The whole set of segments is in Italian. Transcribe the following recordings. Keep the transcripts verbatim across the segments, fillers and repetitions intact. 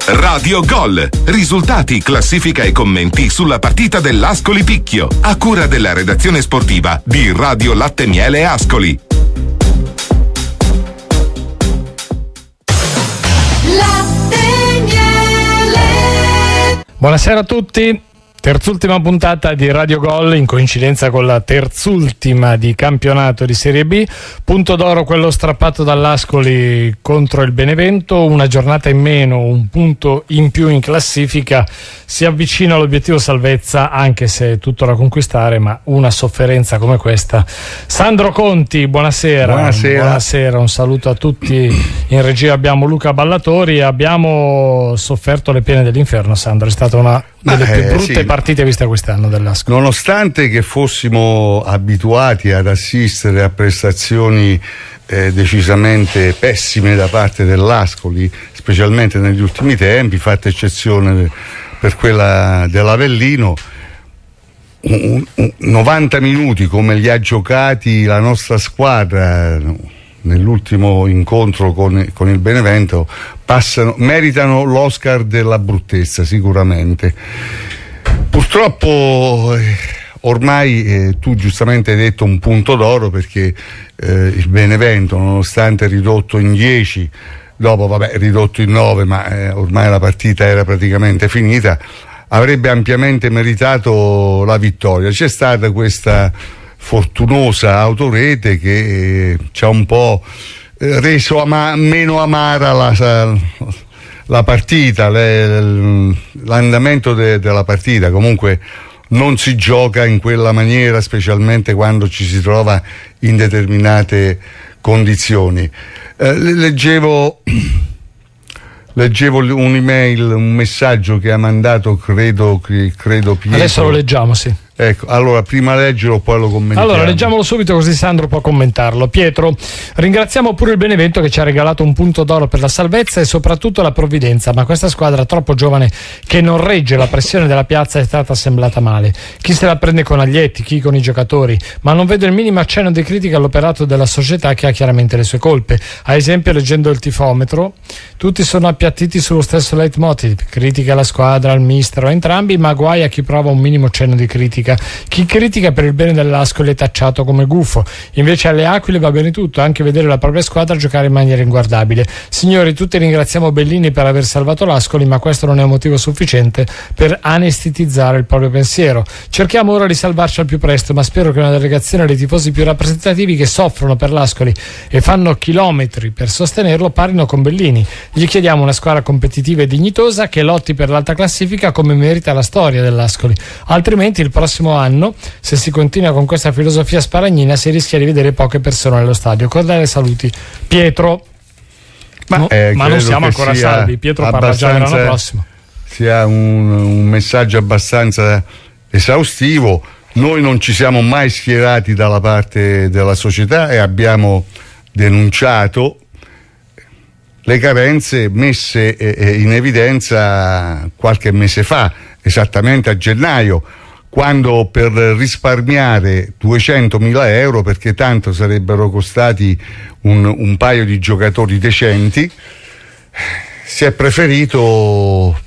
Radio Gol. Risultati, classifica e commenti sulla partita dell'Ascoli Picchio. A cura della redazione sportiva di Radio Latte Miele Ascoli. Latte Miele. Buonasera a tutti. Terzultima puntata di Radio Gol in coincidenza con la terzultima di campionato di Serie B. Punto d'oro quello strappato dall'Ascoli contro il Benevento, una giornata in meno, un punto in più in classifica, si avvicina all'obiettivo salvezza, anche se è tutto da conquistare, ma una sofferenza come questa. Sandro Conti, buonasera. Buonasera. Buonasera, un saluto a tutti. In regia abbiamo Luca Ballatori. Abbiamo sofferto le pene dell'inferno, Sandro, è stata una delle Ma, più eh, brutte sì. partite viste quest'anno dell'Ascoli. Nonostante che fossimo abituati ad assistere a prestazioni eh, decisamente pessime da parte dell'Ascoli, specialmente negli ultimi tempi, fatta eccezione per quella dell'Avellino, un, un, novanta minuti come li ha giocati la nostra squadra nell'ultimo incontro con, con il Benevento, passano, meritano l'Oscar della bruttezza sicuramente. Purtroppo eh, ormai eh, tu giustamente hai detto un punto d'oro, perché eh, il Benevento, nonostante ridotto in dieci, dopo vabbè ridotto in nove, ma eh, ormai la partita era praticamente finita, avrebbe ampiamente meritato la vittoria. C'è stata questa fortunosa autorete che eh, ci ha un po' eh, reso ama- meno amara la, la partita, le, l'andamento de- della partita. Comunque non si gioca in quella maniera, specialmente quando ci si trova in determinate condizioni. Eh, leggevo leggevo un'email, un messaggio che ha mandato credo, credo Pietro. Adesso lo leggiamo, sì. Ecco, allora prima leggilo, poi lo commentiamo. Allora leggiamolo subito, così Sandro può commentarlo. Pietro: ringraziamo pure il Benevento che ci ha regalato un punto d'oro per la salvezza e soprattutto la provvidenza, ma questa squadra troppo giovane che non regge la pressione della piazza è stata assemblata male. Chi se la prende con Aglietti, chi con i giocatori, ma non vedo il minimo accenno di critica all'operato della società, che ha chiaramente le sue colpe. A esempio, leggendo il tifometro, tutti sono appiattiti sullo stesso leitmotiv: critica alla squadra, al mister, a entrambi, ma guai a chi prova un minimo cenno di critica. Chi critica per il bene dell'Ascoli è tacciato come gufo. Invece alle Aquile va bene tutto, anche vedere la propria squadra giocare in maniera inguardabile. Signori, tutti ringraziamo Bellini per aver salvato l'Ascoli, ma questo non è un motivo sufficiente per anestetizzare il proprio pensiero. Cerchiamo ora di salvarci al più presto, ma spero che una delegazione dei tifosi più rappresentativi che soffrono per l'Ascoli e fanno chilometri per sostenerlo parlino con Bellini. Gli chiediamo una squadra competitiva e dignitosa che lotti per l'alta classifica come merita la storia dell'Ascoli. Altrimenti il prossimo anno, se si continua con questa filosofia sparagnina, si rischia di vedere poche persone allo stadio. Cordiali saluti, Pietro. Ma, no, eh, ma non siamo ancora salvi. Pietro parla già l'anno prossimo. Sia un, un messaggio abbastanza esaustivo. Noi non ci siamo mai schierati dalla parte della società e abbiamo denunciato le carenze messe in evidenza qualche mese fa, esattamente a gennaio, quando per risparmiare duecentomila euro, perché tanto sarebbero costati un, un paio di giocatori decenti, si è preferito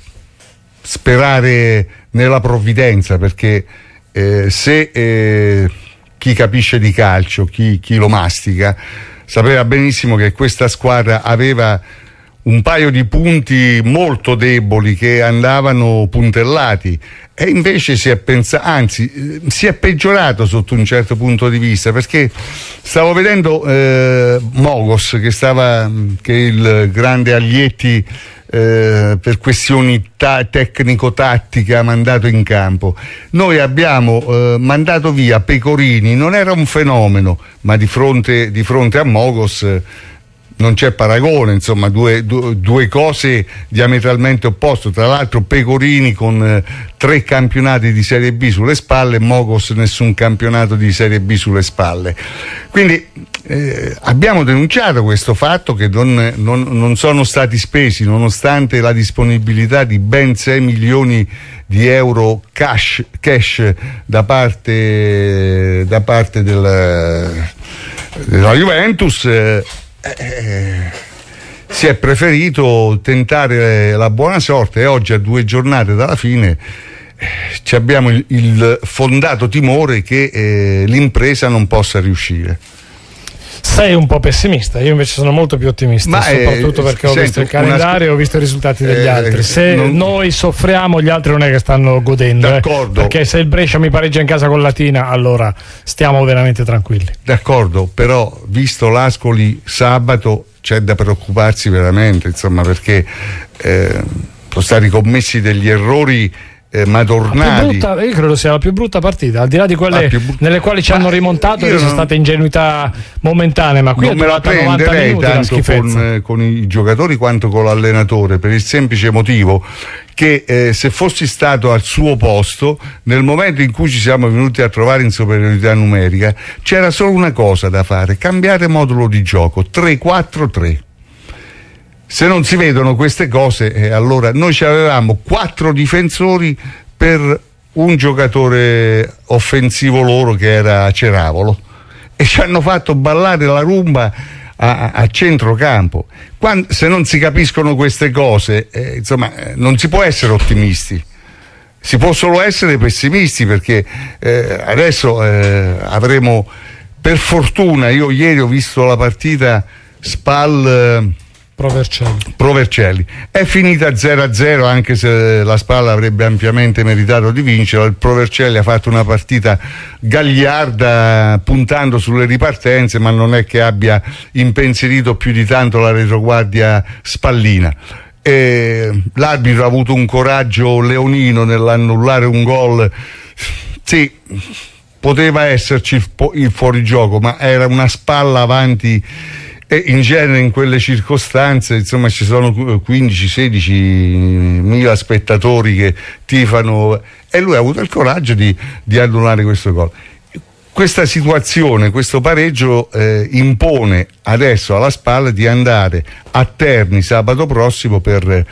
sperare nella provvidenza, perché eh, se eh, chi capisce di calcio, chi, chi lo mastica, sapeva benissimo che questa squadra aveva un paio di punti molto deboli che andavano puntellati, e invece si è pensato, anzi si è peggiorato sotto un certo punto di vista, perché stavo vedendo eh, Mogos che stava che il grande Aglietti eh, per questioni ta- tecnico-tattiche ha mandato in campo. Noi abbiamo eh, mandato via Pecorini, non era un fenomeno, ma di fronte, di fronte a Mogos eh, non c'è paragone, insomma, due, due, due cose diametralmente opposte. Tra l'altro Pecorini con eh, tre campionati di Serie B sulle spalle, Mogos nessun campionato di Serie B sulle spalle. Quindi eh, abbiamo denunciato questo fatto, che non, non, non sono stati spesi, nonostante la disponibilità di ben sei milioni di euro cash, cash da parte, da parte del, della Juventus. eh, Eh, si è preferito tentare la buona sorte e oggi, a due giornate dalla fine, ci abbiamo il, il fondato timore che eh, l'impresa non possa riuscire. Sei un po' pessimista, io invece sono molto più ottimista, Ma soprattutto eh, perché ho senti, visto il calendario e ho visto i risultati degli eh, altri. Se non... noi soffriamo, gli altri non è che stanno godendo, D'accordo. eh, perché se il Brescia mi pareggia in casa con Latina, allora stiamo veramente tranquilli. D'accordo, però visto l'Ascoli sabato c'è da preoccuparsi veramente, insomma, perché eh, sono stati commessi degli errori Eh, madornali. Brutta, io credo sia la più brutta partita, al di là di quelle brutta... nelle quali ci hanno rimontato, che sono non... state ingenuità momentanee, ma qui non me la prenderei tanto con, con i giocatori quanto con l'allenatore, per il semplice motivo che eh, se fossi stato al suo posto nel momento in cui ci siamo venuti a trovare in superiorità numerica, c'era solo una cosa da fare: cambiare modulo di gioco, tre quattro tre. Se non si vedono queste cose, eh, allora noi ci avevamo quattro difensori per un giocatore offensivo loro che era Ceravolo, e ci hanno fatto ballare la rumba a, a centrocampo. Quando, se non si capiscono queste cose, eh, insomma, eh, non si può essere ottimisti, si può solo essere pessimisti, perché eh, adesso eh, avremo, per fortuna, io ieri ho visto la partita Spal eh, Provercelli. Provercelli è finita zero a zero, anche se la Spalla avrebbe ampiamente meritato di vincere. Il Provercelli ha fatto una partita gagliarda puntando sulle ripartenze, ma non è che abbia impensierito più di tanto la retroguardia spallina. E l'arbitro ha avuto un coraggio leonino nell'annullare un gol. Sì, poteva esserci il, il fuorigioco, ma era una Spalla avanti. E in genere in quelle circostanze, insomma, ci sono quindici sedici mila spettatori che tifano, e lui ha avuto il coraggio di, di annullare questo gol. Questa situazione, questo pareggio eh, impone adesso alla Spalla di andare a Terni sabato prossimo per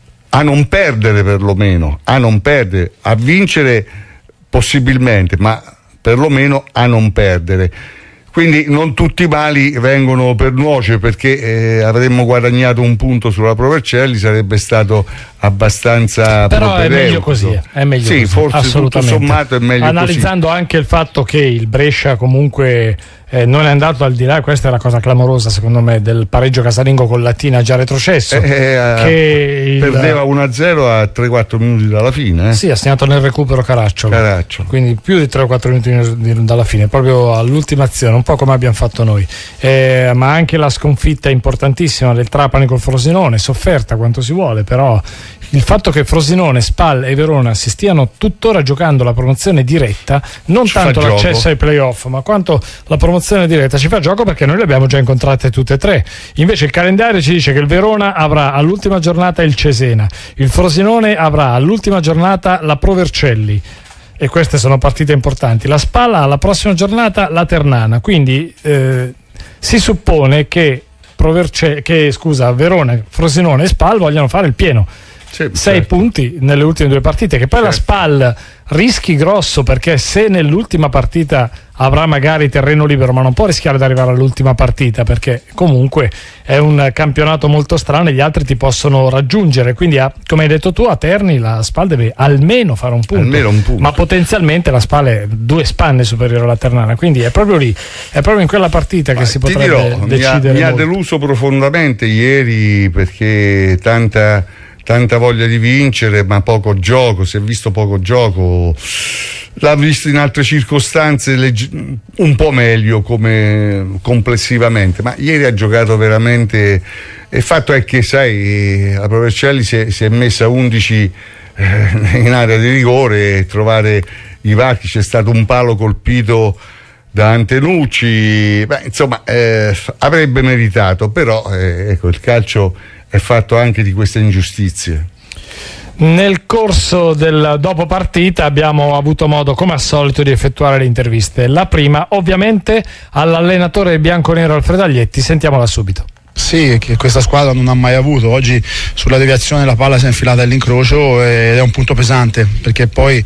a non perdere, perlomeno a non perdere, a vincere possibilmente, ma perlomeno a non perdere. Quindi non tutti i mali vengono per nuocere, perché eh, avremmo guadagnato un punto sulla Provercelli, sarebbe stato abbastanza però è meglio propedeutico. così, è meglio sì, così, forse assolutamente. tutto sommato è meglio analizzando così. Anche il fatto che il Brescia comunque eh, non è andato al di là, questa è la cosa clamorosa secondo me, del pareggio casalingo con Latina già retrocesso, eh, eh, che il... perdeva uno a zero a tre quattro minuti dalla fine, eh? Sì, ha segnato nel recupero Caracciolo, Caracciolo. Quindi più di tre o quattro minuti dalla fine, proprio all'ultima azione, un po' come abbiamo fatto noi. Eh, ma anche la sconfitta importantissima del Trapani col Frosinone, sofferta quanto si vuole, però il fatto che Frosinone, Spal e Verona si stiano tuttora giocando la promozione diretta, non ci tanto l'accesso ai playoff, ma quanto la promozione diretta, ci fa gioco, perché noi le abbiamo già incontrate tutte e tre. Invece il calendario ci dice che il Verona avrà all'ultima giornata il Cesena, il Frosinone avrà all'ultima giornata la Provercelli, e queste sono partite importanti. La Spalla alla prossima giornata la Ternana, quindi eh, si suppone che, Proverce- che scusa, Verona, Frosinone e Spal vogliano fare il pieno. Sì, sei certo. punti nelle ultime due partite, che poi certo. La Spal rischi grosso, perché se nell'ultima partita avrà magari terreno libero, ma non può rischiare di arrivare all'ultima partita, perché comunque è un campionato molto strano e gli altri ti possono raggiungere, quindi a, come hai detto tu, a Terni la Spal deve almeno fare un punto, almeno un punto. Ma potenzialmente la Spal è due spanne superiore alla Ternana, quindi è proprio lì, è proprio in quella partita ma che si potrebbe dirò, decidere. Mi ha, mi ha deluso profondamente ieri, perché tanta tanta voglia di vincere, ma poco gioco, si è visto poco gioco. L'ha visto in altre circostanze legge- un po' meglio come complessivamente, ma ieri ha giocato veramente. Il fatto è che, sai, la Provercelli si è, si è messa a undici eh, in area di rigore, e trovare i varchi, c'è stato un palo colpito da Antenucci, beh, insomma eh, avrebbe meritato, però eh, ecco, il calcio è fatto anche di queste ingiustizie. Nel corso del dopo partita abbiamo avuto modo, come al solito, di effettuare le interviste. La prima ovviamente all'allenatore bianconero Alfredo Aglietti, sentiamola subito. Sì, che questa squadra non ha mai avuto. Oggi sulla deviazione la palla si è infilata all'incrocio ed è un punto pesante, perché poi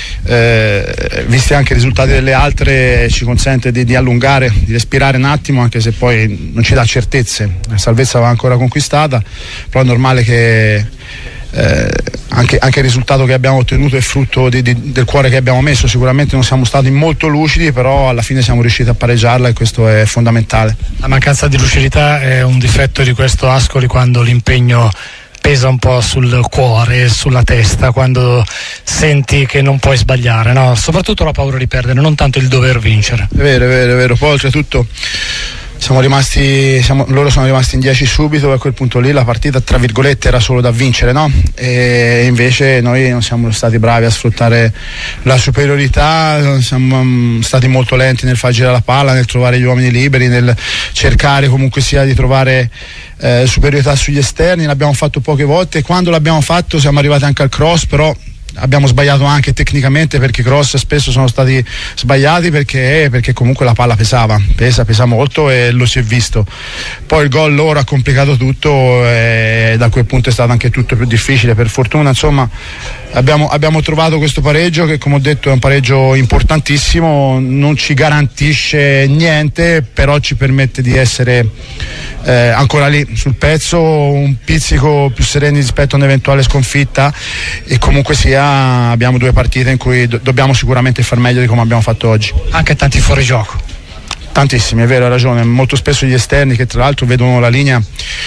eh, visti anche i risultati delle altre ci consente di, di allungare, di respirare un attimo, anche se poi non ci dà certezze. La salvezza va ancora conquistata, però è normale che Eh, anche, anche il risultato che abbiamo ottenuto è frutto di, di, del cuore che abbiamo messo. Sicuramente non siamo stati molto lucidi, però alla fine siamo riusciti a pareggiarla e questo è fondamentale. La mancanza di lucidità è un difetto di questo Ascoli quando l'impegno pesa un po' sul cuore, sulla testa, quando senti che non puoi sbagliare, no? Soprattutto la paura di perdere, non tanto il dover vincere. È vero, è vero, è vero. Poi oltretutto siamo rimasti, siamo, loro sono rimasti in dieci subito, e a quel punto lì la partita tra virgolette era solo da vincere, no? E invece noi non siamo stati bravi a sfruttare la superiorità, siamo stati molto lenti nel far girare la palla, nel trovare gli uomini liberi, nel cercare comunque sia di trovare eh, superiorità sugli esterni. L'abbiamo fatto poche volte, e quando l'abbiamo fatto siamo arrivati anche al cross, però abbiamo sbagliato anche tecnicamente, perché i cross spesso sono stati sbagliati perché, perché comunque la palla pesava, pesa, pesa molto, e lo si è visto. Poi il gol loro ha complicato tutto, e da quel punto è stato anche tutto più difficile. Per fortuna insomma abbiamo, abbiamo trovato questo pareggio che, come ho detto, è un pareggio importantissimo, non ci garantisce niente, però ci permette di essere eh, ancora lì sul pezzo, un pizzico più sereni rispetto a un'eventuale sconfitta, e comunque sia abbiamo due partite in cui do- dobbiamo sicuramente far meglio di come abbiamo fatto oggi. Anche tanti fuorigioco. Tantissimi, è vero, hai ragione. Molto spesso gli esterni, che tra l'altro vedono la linea,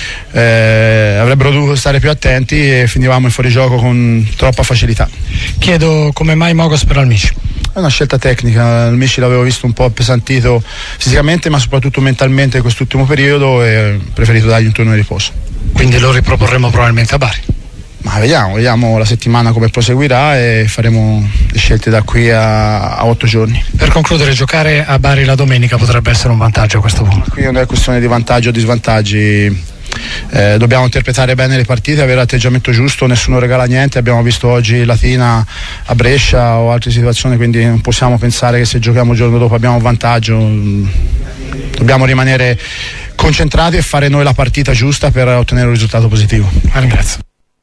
eh, avrebbero dovuto stare più attenti, e finivamo in fuorigioco con troppa facilità. Chiedo come mai Mogos per Almici. È una scelta tecnica, il Mici l'avevo visto un po' appesantito fisicamente, ma soprattutto mentalmente in quest'ultimo periodo, e ho preferito dargli un turno di riposo. Quindi lo riproporremo probabilmente a Bari. Ma vediamo, vediamo la settimana come proseguirà, e faremo le scelte da qui a, a otto giorni. Per concludere, giocare a Bari la domenica potrebbe essere un vantaggio a questo punto. Qui non è questione di vantaggio o di svantaggi, eh, dobbiamo interpretare bene le partite, avere l'atteggiamento giusto, nessuno regala niente. Abbiamo visto oggi Latina a Brescia o altre situazioni, quindi non possiamo pensare che se giochiamo il giorno dopo abbiamo un vantaggio. Dobbiamo rimanere concentrati e fare noi la partita giusta per ottenere un risultato positivo. La ringrazio.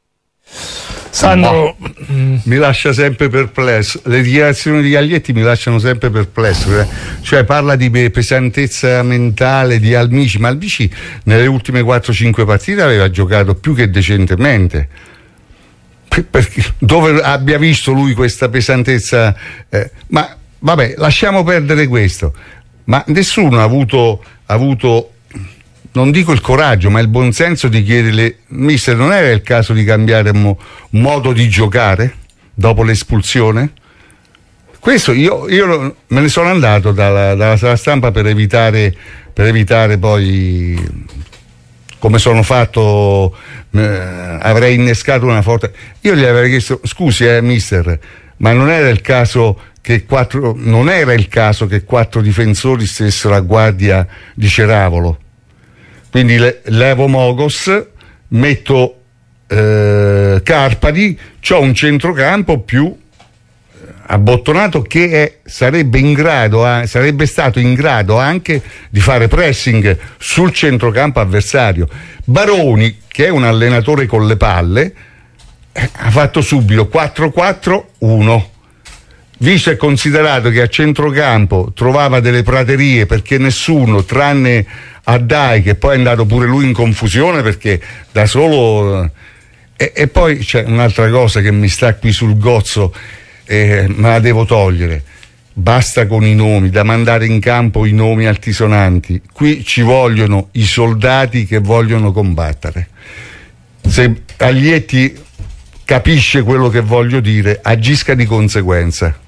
Sandro, no, mi lascia sempre perplesso. Le dichiarazioni di Gaglietti mi lasciano sempre perplesso. Cioè, parla di pesantezza mentale di Almici, ma Almici nelle ultime quattro cinque partite aveva giocato più che decentemente. Perché, dove abbia visto lui questa pesantezza? Eh, ma vabbè, lasciamo perdere questo. Ma nessuno ha avuto, ha avuto non dico il coraggio, ma il buonsenso di chiederle: mister, non era il caso di cambiare mo- modo di giocare dopo l'espulsione? Questo io, io me ne sono andato dalla, dalla sala stampa per evitare, per evitare poi, come sono fatto, eh, avrei innescato una forte. Io gli avrei chiesto: scusi eh, mister, ma non era il caso che quattro, non era il caso che quattro difensori stessero a guardia di Ceravolo? Quindi le, levo Mogos, metto eh, Carpati, c'ho un centrocampo più abbottonato che è, sarebbe in grado, eh, sarebbe stato in grado anche di fare pressing sul centrocampo avversario. Baroni, che è un allenatore con le palle, eh, ha fatto subito quattro quattro uno. Visto e considerato che a centrocampo trovava delle praterie, perché nessuno, tranne Addai, che poi è andato pure lui in confusione perché da solo. E, e poi c'è un'altra cosa che mi sta qui sul gozzo, eh, ma la devo togliere. Basta con i nomi, da mandare in campo i nomi altisonanti. Qui ci vogliono i soldati che vogliono combattere. Se Aglietti capisce quello che voglio dire, agisca di conseguenza.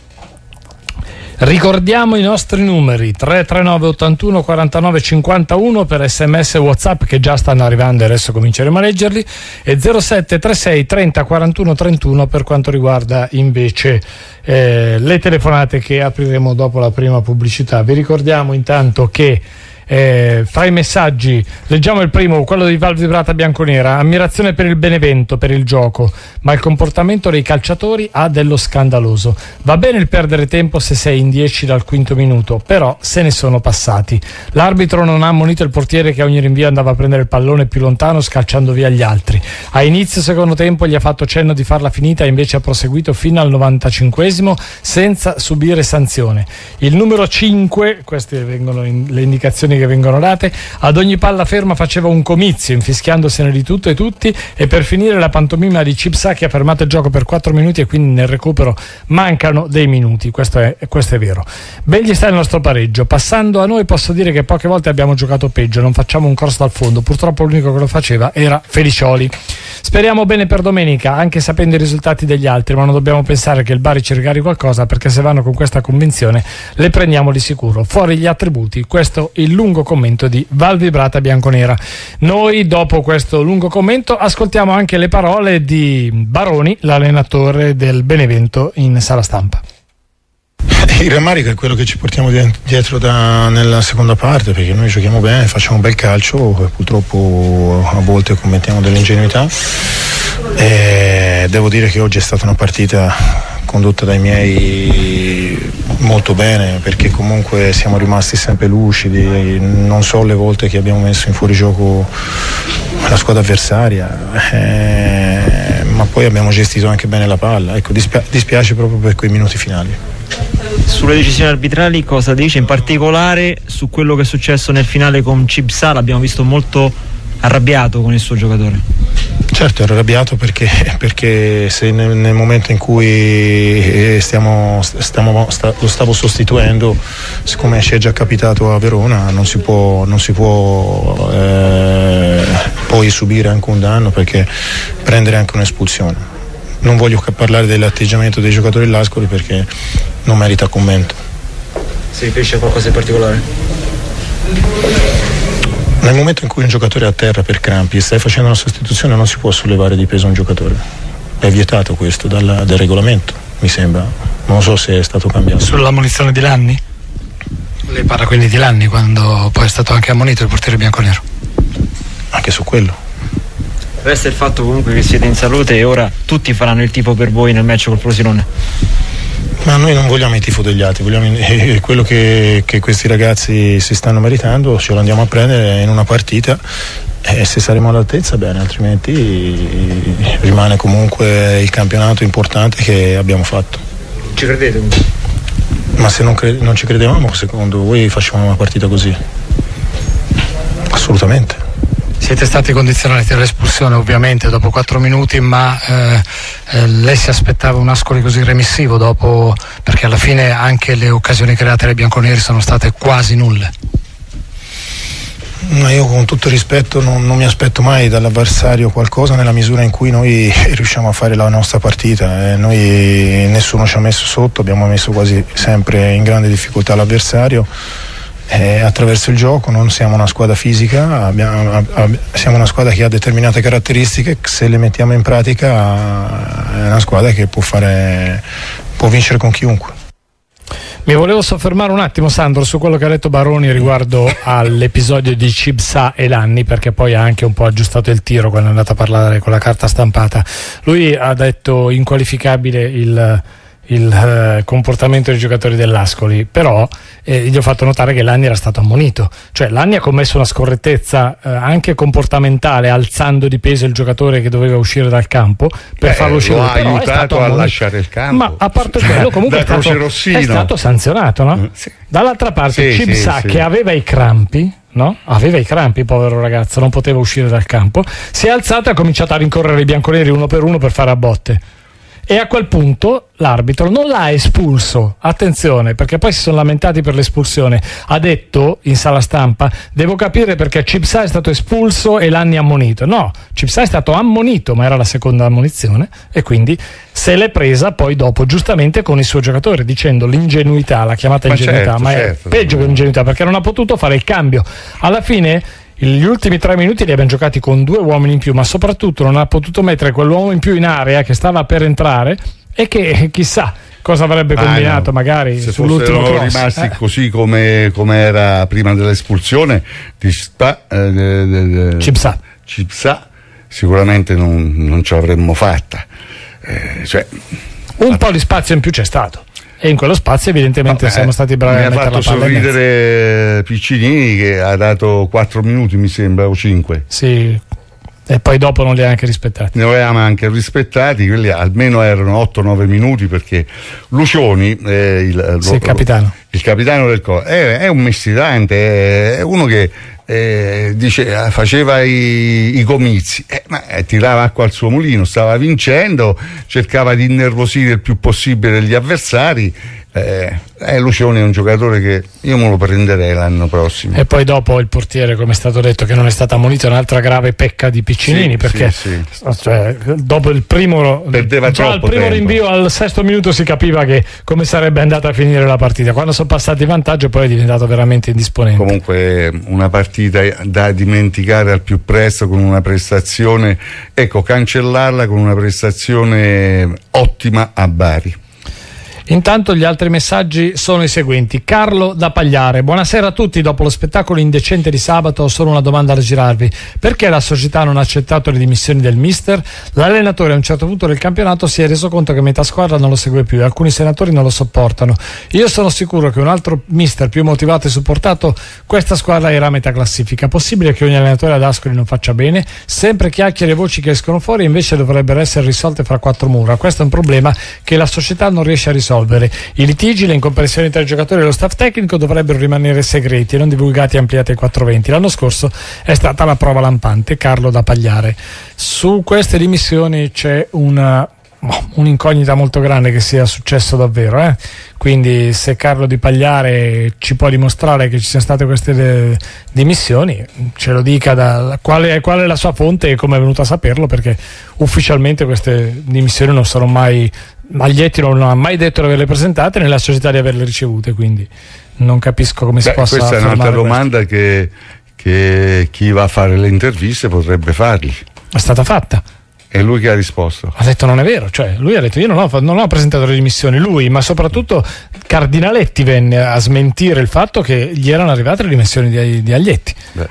Ricordiamo i nostri numeri: tre tre nove ottantuno quarantanove cinquantuno per sms e WhatsApp, che già stanno arrivando e adesso cominceremo a leggerli, e zero sette trentasei trenta quarantuno trentuno per quanto riguarda invece eh, le telefonate che apriremo dopo la prima pubblicità. Vi ricordiamo intanto che Eh, fra i messaggi leggiamo il primo, quello di Val Vibrata Bianconera. Ammirazione per il Benevento, per il gioco, ma il comportamento dei calciatori ha dello scandaloso. Va bene il perdere tempo se sei in dieci dal quinto minuto, però se ne sono passati. L'arbitro non ha ammonito il portiere che a ogni rinvio andava a prendere il pallone più lontano scalciando via gli altri. A inizio secondo tempo gli ha fatto cenno di farla finita e invece ha proseguito fino al novantacinquesimo senza subire sanzione. Il numero cinque, queste vengono in, le indicazioni che vengono date, ad ogni palla ferma faceva un comizio infischiandosene di tutto e tutti, e per finire la pantomima di Cipsa che ha fermato il gioco per quattro minuti e quindi nel recupero mancano dei minuti. Questo è, questo è vero. Ben gli sta il nostro pareggio. Passando a noi posso dire che poche volte abbiamo giocato peggio, non facciamo un cross dal fondo, purtroppo l'unico che lo faceva era Felicioli. Speriamo bene per domenica, anche sapendo i risultati degli altri, ma non dobbiamo pensare che il Bari ci regali qualcosa, perché se vanno con questa convinzione le prendiamo di sicuro. Fuori gli attributi. Questo è il lungo commento di Val Vibrata Bianconera. Noi dopo questo lungo commento ascoltiamo anche le parole di Baroni, l'allenatore del Benevento, in sala stampa. Il rammarico è quello che ci portiamo dietro da, nella seconda parte, perché noi giochiamo bene, facciamo un bel calcio e purtroppo a volte commettiamo delle ingenuità, e devo dire che oggi è stata una partita condotta dai miei molto bene, perché comunque siamo rimasti sempre lucidi. Non so le volte che abbiamo messo in fuorigioco la squadra avversaria, eh, ma poi abbiamo gestito anche bene la palla. Ecco, dispia- dispiace proprio per quei minuti finali. Sulle decisioni arbitrali cosa dice, in particolare su quello che è successo nel finale con Cipsa? L'abbiamo visto molto arrabbiato con il suo giocatore. Certo, ero arrabbiato perché, perché se nel, nel momento in cui stiamo, stiamo, sta, lo stavo sostituendo, siccome ci è già capitato a Verona, non si può, non si può eh, poi subire anche un danno, perché prendere anche un'espulsione. Non voglio parlare dell'atteggiamento dei giocatori dell'Ascoli perché non merita commento. Si riferisce a qualcosa in particolare? Nel momento in cui un giocatore è a terra per crampi e stai facendo una sostituzione, non si può sollevare di peso un giocatore. È vietato questo dal, dal regolamento, mi sembra. Non so se è stato cambiato. Sulla ammonizione di Lanni? Lei parla quindi di Lanni, quando poi è stato anche ammonito il portiere bianconero? Anche su quello. Resta il fatto comunque che siete in salute e ora tutti faranno il tifo per voi nel match col Frosinone. Ma noi non vogliamo il tifo degli altri, vogliamo eh, quello che, che questi ragazzi si stanno meritando, ce lo andiamo a prendere in una partita, e se saremo all'altezza bene, altrimenti rimane comunque il campionato importante che abbiamo fatto. Ci credete? Ma se non, cre- non ci credevamo, secondo voi facciamo una partita così? Assolutamente. Siete stati condizionati dall'espulsione ovviamente dopo quattro minuti, ma eh, eh, lei si aspettava un Ascoli così remissivo dopo, perché alla fine anche le occasioni create dai bianconeri sono state quasi nulle. Ma io con tutto il rispetto non, non mi aspetto mai dall'avversario qualcosa nella misura in cui noi riusciamo a fare la nostra partita. Eh, noi nessuno ci ha messo sotto, abbiamo messo quasi sempre in grande difficoltà l'avversario. Eh, attraverso il gioco, non siamo una squadra fisica, abbiamo, ab- siamo una squadra che ha determinate caratteristiche, se le mettiamo in pratica è una squadra che può fare, può vincere con chiunque. Mi volevo soffermare un attimo, Sandro, su quello che ha detto Baroni riguardo all'episodio di Cipsa e Lanni, perché poi ha anche un po' aggiustato il tiro quando è andato a parlare con la carta stampata. Lui ha detto inqualificabile il il uh, comportamento dei giocatori dell'Ascoli, però eh, gli ho fatto notare che Lanni era stato ammonito, cioè Lanni ha commesso una scorrettezza uh, anche comportamentale, alzando di peso il giocatore che doveva uscire dal campo per Beh, farlo uscire, lo ha però aiutato a lasciare il campo, ma a parte quello comunque è stato, è stato sanzionato, no? Mm, sì. Dall'altra parte sì, Cipsa, sì, che sì. aveva i crampi, no? Aveva i crampi, povero ragazzo, non poteva uscire dal campo, si è alzato e ha cominciato a rincorrere i bianconeri uno per uno per fare a botte. E a quel punto l'arbitro non l'ha espulso, attenzione, perché poi si sono lamentati per l'espulsione. Ha detto in sala stampa: devo capire perché Cipsa è stato espulso e Lanni ammonito. No, Cipsa è stato ammonito, ma era la seconda ammonizione, e quindi se l'è presa poi dopo giustamente con il suo giocatore, dicendo l'ingenuità, l'ha chiamata ma ingenuità, certo, ma certo. è peggio che ingenuità, perché non ha potuto fare il cambio. Alla fine gli ultimi tre minuti li abbiamo giocati con due uomini in più, ma soprattutto non ha potuto mettere quell'uomo in più in area che stava per entrare e che chissà cosa avrebbe combinato ah, no. magari se sull'ultimo fossero cross. rimasti eh. così come, come era prima dell'espulsione di Spa, eh, de, de, de, Cipsa. Cipsa, sicuramente non, non ce l'avremmo fatta. Eh, cioè, un po' di spazio in più c'è stato e in quello spazio evidentemente vabbè, siamo stati bravi a mi ha mettere la fatto palla in mezzo. sorridere Piccinini, che ha dato quattro minuti mi sembra o cinque. Sì, e poi dopo non li ha anche rispettati. Ne avevamo anche rispettati, quelli almeno erano otto nove minuti, perché Lucioni, eh, il, Sì, lo, il capitano. il capitano del Coro, è, è un mestierante, è uno che eh, dice, faceva i, i comizi, eh, ma eh, tirava acqua al suo mulino, stava vincendo, cercava di innervosire il più possibile gli avversari. Eh, eh, Lucioni è un giocatore che io me lo prenderei l'anno prossimo. E poi dopo il portiere, come è stato detto, che non è stato ammonito, è un'altra grave pecca di Piccinini, Sì, perché sì, cioè, dopo il primo, Perdeva già al troppo primo tempo. rinvio al sesto minuto si capiva che come sarebbe andata a finire la partita. Quando sono passati in vantaggio poi è diventato veramente indisponente. Comunque una partita da dimenticare al più presto, con una prestazione, ecco, cancellarla con una prestazione ottima a Bari. Intanto gli altri messaggi sono i seguenti. Carlo da Pagliare: buonasera a tutti, dopo lo spettacolo indecente di sabato ho solo una domanda da girarvi: perché la società non ha accettato le dimissioni del mister? L'allenatore a un certo punto del campionato si è reso conto che metà squadra non lo segue più e alcuni senatori non lo sopportano. Io sono sicuro che un altro mister più motivato e supportato questa squadra era a metà classifica. Possibile che ogni allenatore ad Ascoli non faccia bene? Sempre chiacchiere e voci che escono fuori invece dovrebbero essere risolte fra quattro mura. Questo è un problema che la società non riesce a risolvere. I litigi, le incomprensioni tra i giocatori e lo staff tecnico dovrebbero rimanere segreti e non divulgati e ampliati ai quattrocentoventi. L'anno scorso è stata la prova lampante. Carlo da Pagliare. Su queste dimissioni c'è una oh, un'incognita molto grande che sia successo davvero, eh? Quindi se Carlo di Pagliare ci può dimostrare che ci siano state queste de- dimissioni, ce lo dica, da, quale, è, qual è la sua fonte e come è venuto a saperlo, perché ufficialmente queste dimissioni non sono mai, Maglietti non ha mai detto di averle presentate né la società di averle ricevute, quindi non capisco come si Beh, possa questa è un'altra affermare domanda che, che chi va a fare le interviste potrebbe fargli. questo. È stata fatta. E lui che ha risposto? Ha detto non è vero, cioè lui ha detto io non ho, non ho presentato le dimissioni, lui, ma soprattutto Cardinaletti venne a smentire il fatto che gli erano arrivate le dimissioni di, di Aglietti. Beh.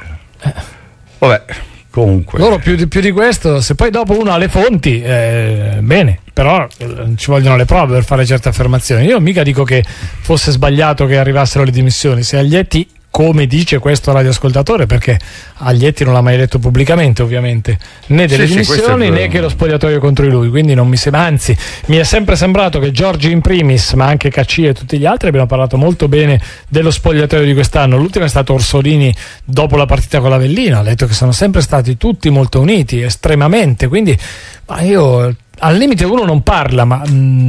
Vabbè, comunque loro più di, più di questo, se poi dopo uno ha le fonti, eh, bene, però eh, ci vogliono le prove per fare certe affermazioni. Io mica dico che fosse sbagliato che arrivassero le dimissioni, se Aglietti, come dice questo radioascoltatore, perché Aglietti non l'ha mai detto pubblicamente ovviamente, né delle Sì, sì, dimissioni questo è né che lo spogliatoio contro di lui, quindi non mi sembra, anzi mi è sempre sembrato che Giorgi in primis, ma anche Caccia e tutti gli altri abbiano parlato molto bene dello spogliatoio di quest'anno. L'ultimo è stato Orsolini dopo la partita con l'Avellino, ha detto che sono sempre stati tutti molto uniti, estremamente, quindi ma io al limite uno non parla, ma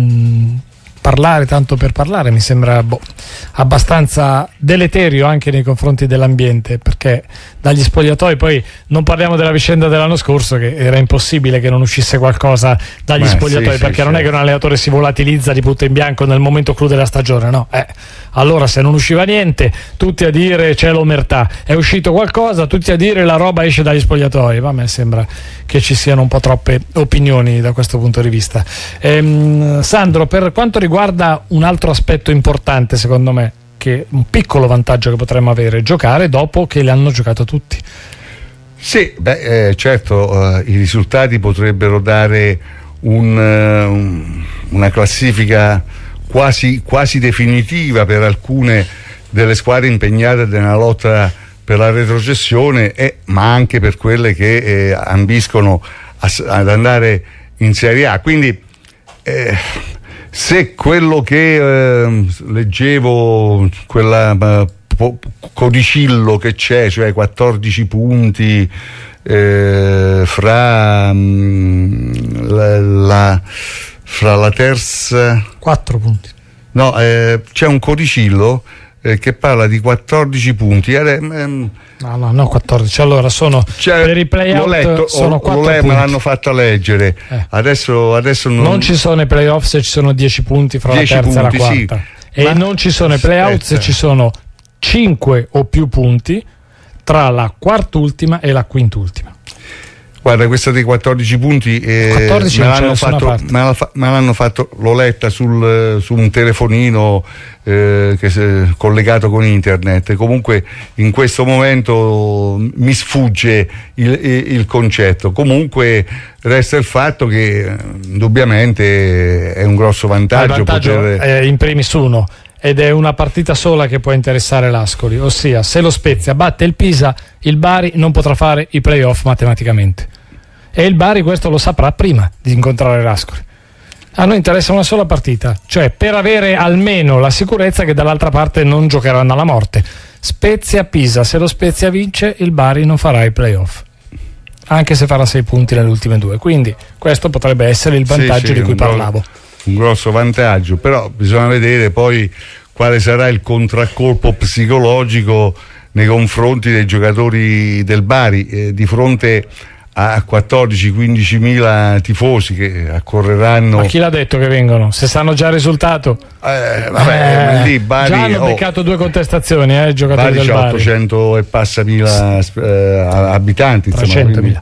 mh, parlare tanto per parlare mi sembra boh, abbastanza deleterio anche nei confronti dell'ambiente, perché dagli spogliatoi, poi non parliamo della vicenda dell'anno scorso, che era impossibile che non uscisse qualcosa dagli Beh, spogliatoi, sì, perché sì, non sì. è che un allenatore si volatilizza di punto in bianco nel momento clou della stagione, no, eh, allora se non usciva niente tutti a dire c'è l'omertà, è uscito qualcosa tutti a dire la roba esce dagli spogliatoi. Ma a me sembra che ci siano un po' troppe opinioni da questo punto di vista. ehm, Sandro, per quanto riguarda un altro aspetto importante, secondo me, che un piccolo vantaggio che potremmo avere, giocare dopo che le hanno giocato tutti. sì, beh, eh, certo, eh, i risultati potrebbero dare un, eh, un- una classifica quasi, quasi definitiva per alcune delle squadre impegnate nella lotta per la retrocessione, e, ma anche per quelle che eh, ambiscono a, ad andare in Serie A. Quindi eh, se quello che eh, leggevo, quella eh, po- codicillo che c'è, cioè quattordici punti eh, fra, mh, la, la, fra la terza, Quattro punti. no, eh, c'è un codicillo eh, che parla di quattordici punti. Eh, ehm, No, no, no, quattordici. Allora sono cioè, per i l'ho playout letto, sono o- quattro lo le- punti. me l'hanno fatta leggere. Eh. Adesso, adesso non, Non ci sono i playoff se ci sono dieci punti fra la dieci terza punti, e la sì. quarta. E Ma- non ci sono i playout se aspetta. ci sono cinque o più punti tra la quart'ultima e la quint'ultima. Guarda, questa dei quattordici punti eh, quattordici me, non c'è l'hanno nessuna fatto, parte. me, l'hanno fa- me l'hanno fatto, l'ho letta sul, su un telefonino eh, che è collegato con internet. Comunque in questo momento mi sfugge il, il, il concetto. Comunque resta il fatto che indubbiamente è un grosso vantaggio, Il vantaggio poter... è in primis uno, ed è una partita sola che può interessare l'Ascoli, ossia se lo Spezia batte il Pisa, il Bari non potrà fare i playoff matematicamente, e il Bari questo lo saprà prima di incontrare l'Ascoli. A noi interessa una sola partita, cioè per avere almeno la sicurezza che dall'altra parte non giocheranno alla morte. Spezia-Pisa, se lo Spezia vince il Bari non farà i playoff, anche se farà sei punti nelle ultime due, quindi questo potrebbe essere il vantaggio Sì, sì, di cui un gro- parlavo. un grosso vantaggio, però bisogna vedere poi quale sarà il contraccolpo psicologico nei confronti dei giocatori del Bari, eh, di fronte a quattordici quindici mila tifosi che accorreranno. Ma chi l'ha detto che vengono? Se sanno già il risultato, eh, vabbè, eh, lì Bari, già hanno oh, beccato due contestazioni, eh, i giocatori Bari del c'ha Bari. ottocento e passa mila eh, abitanti, insomma, trecentomila.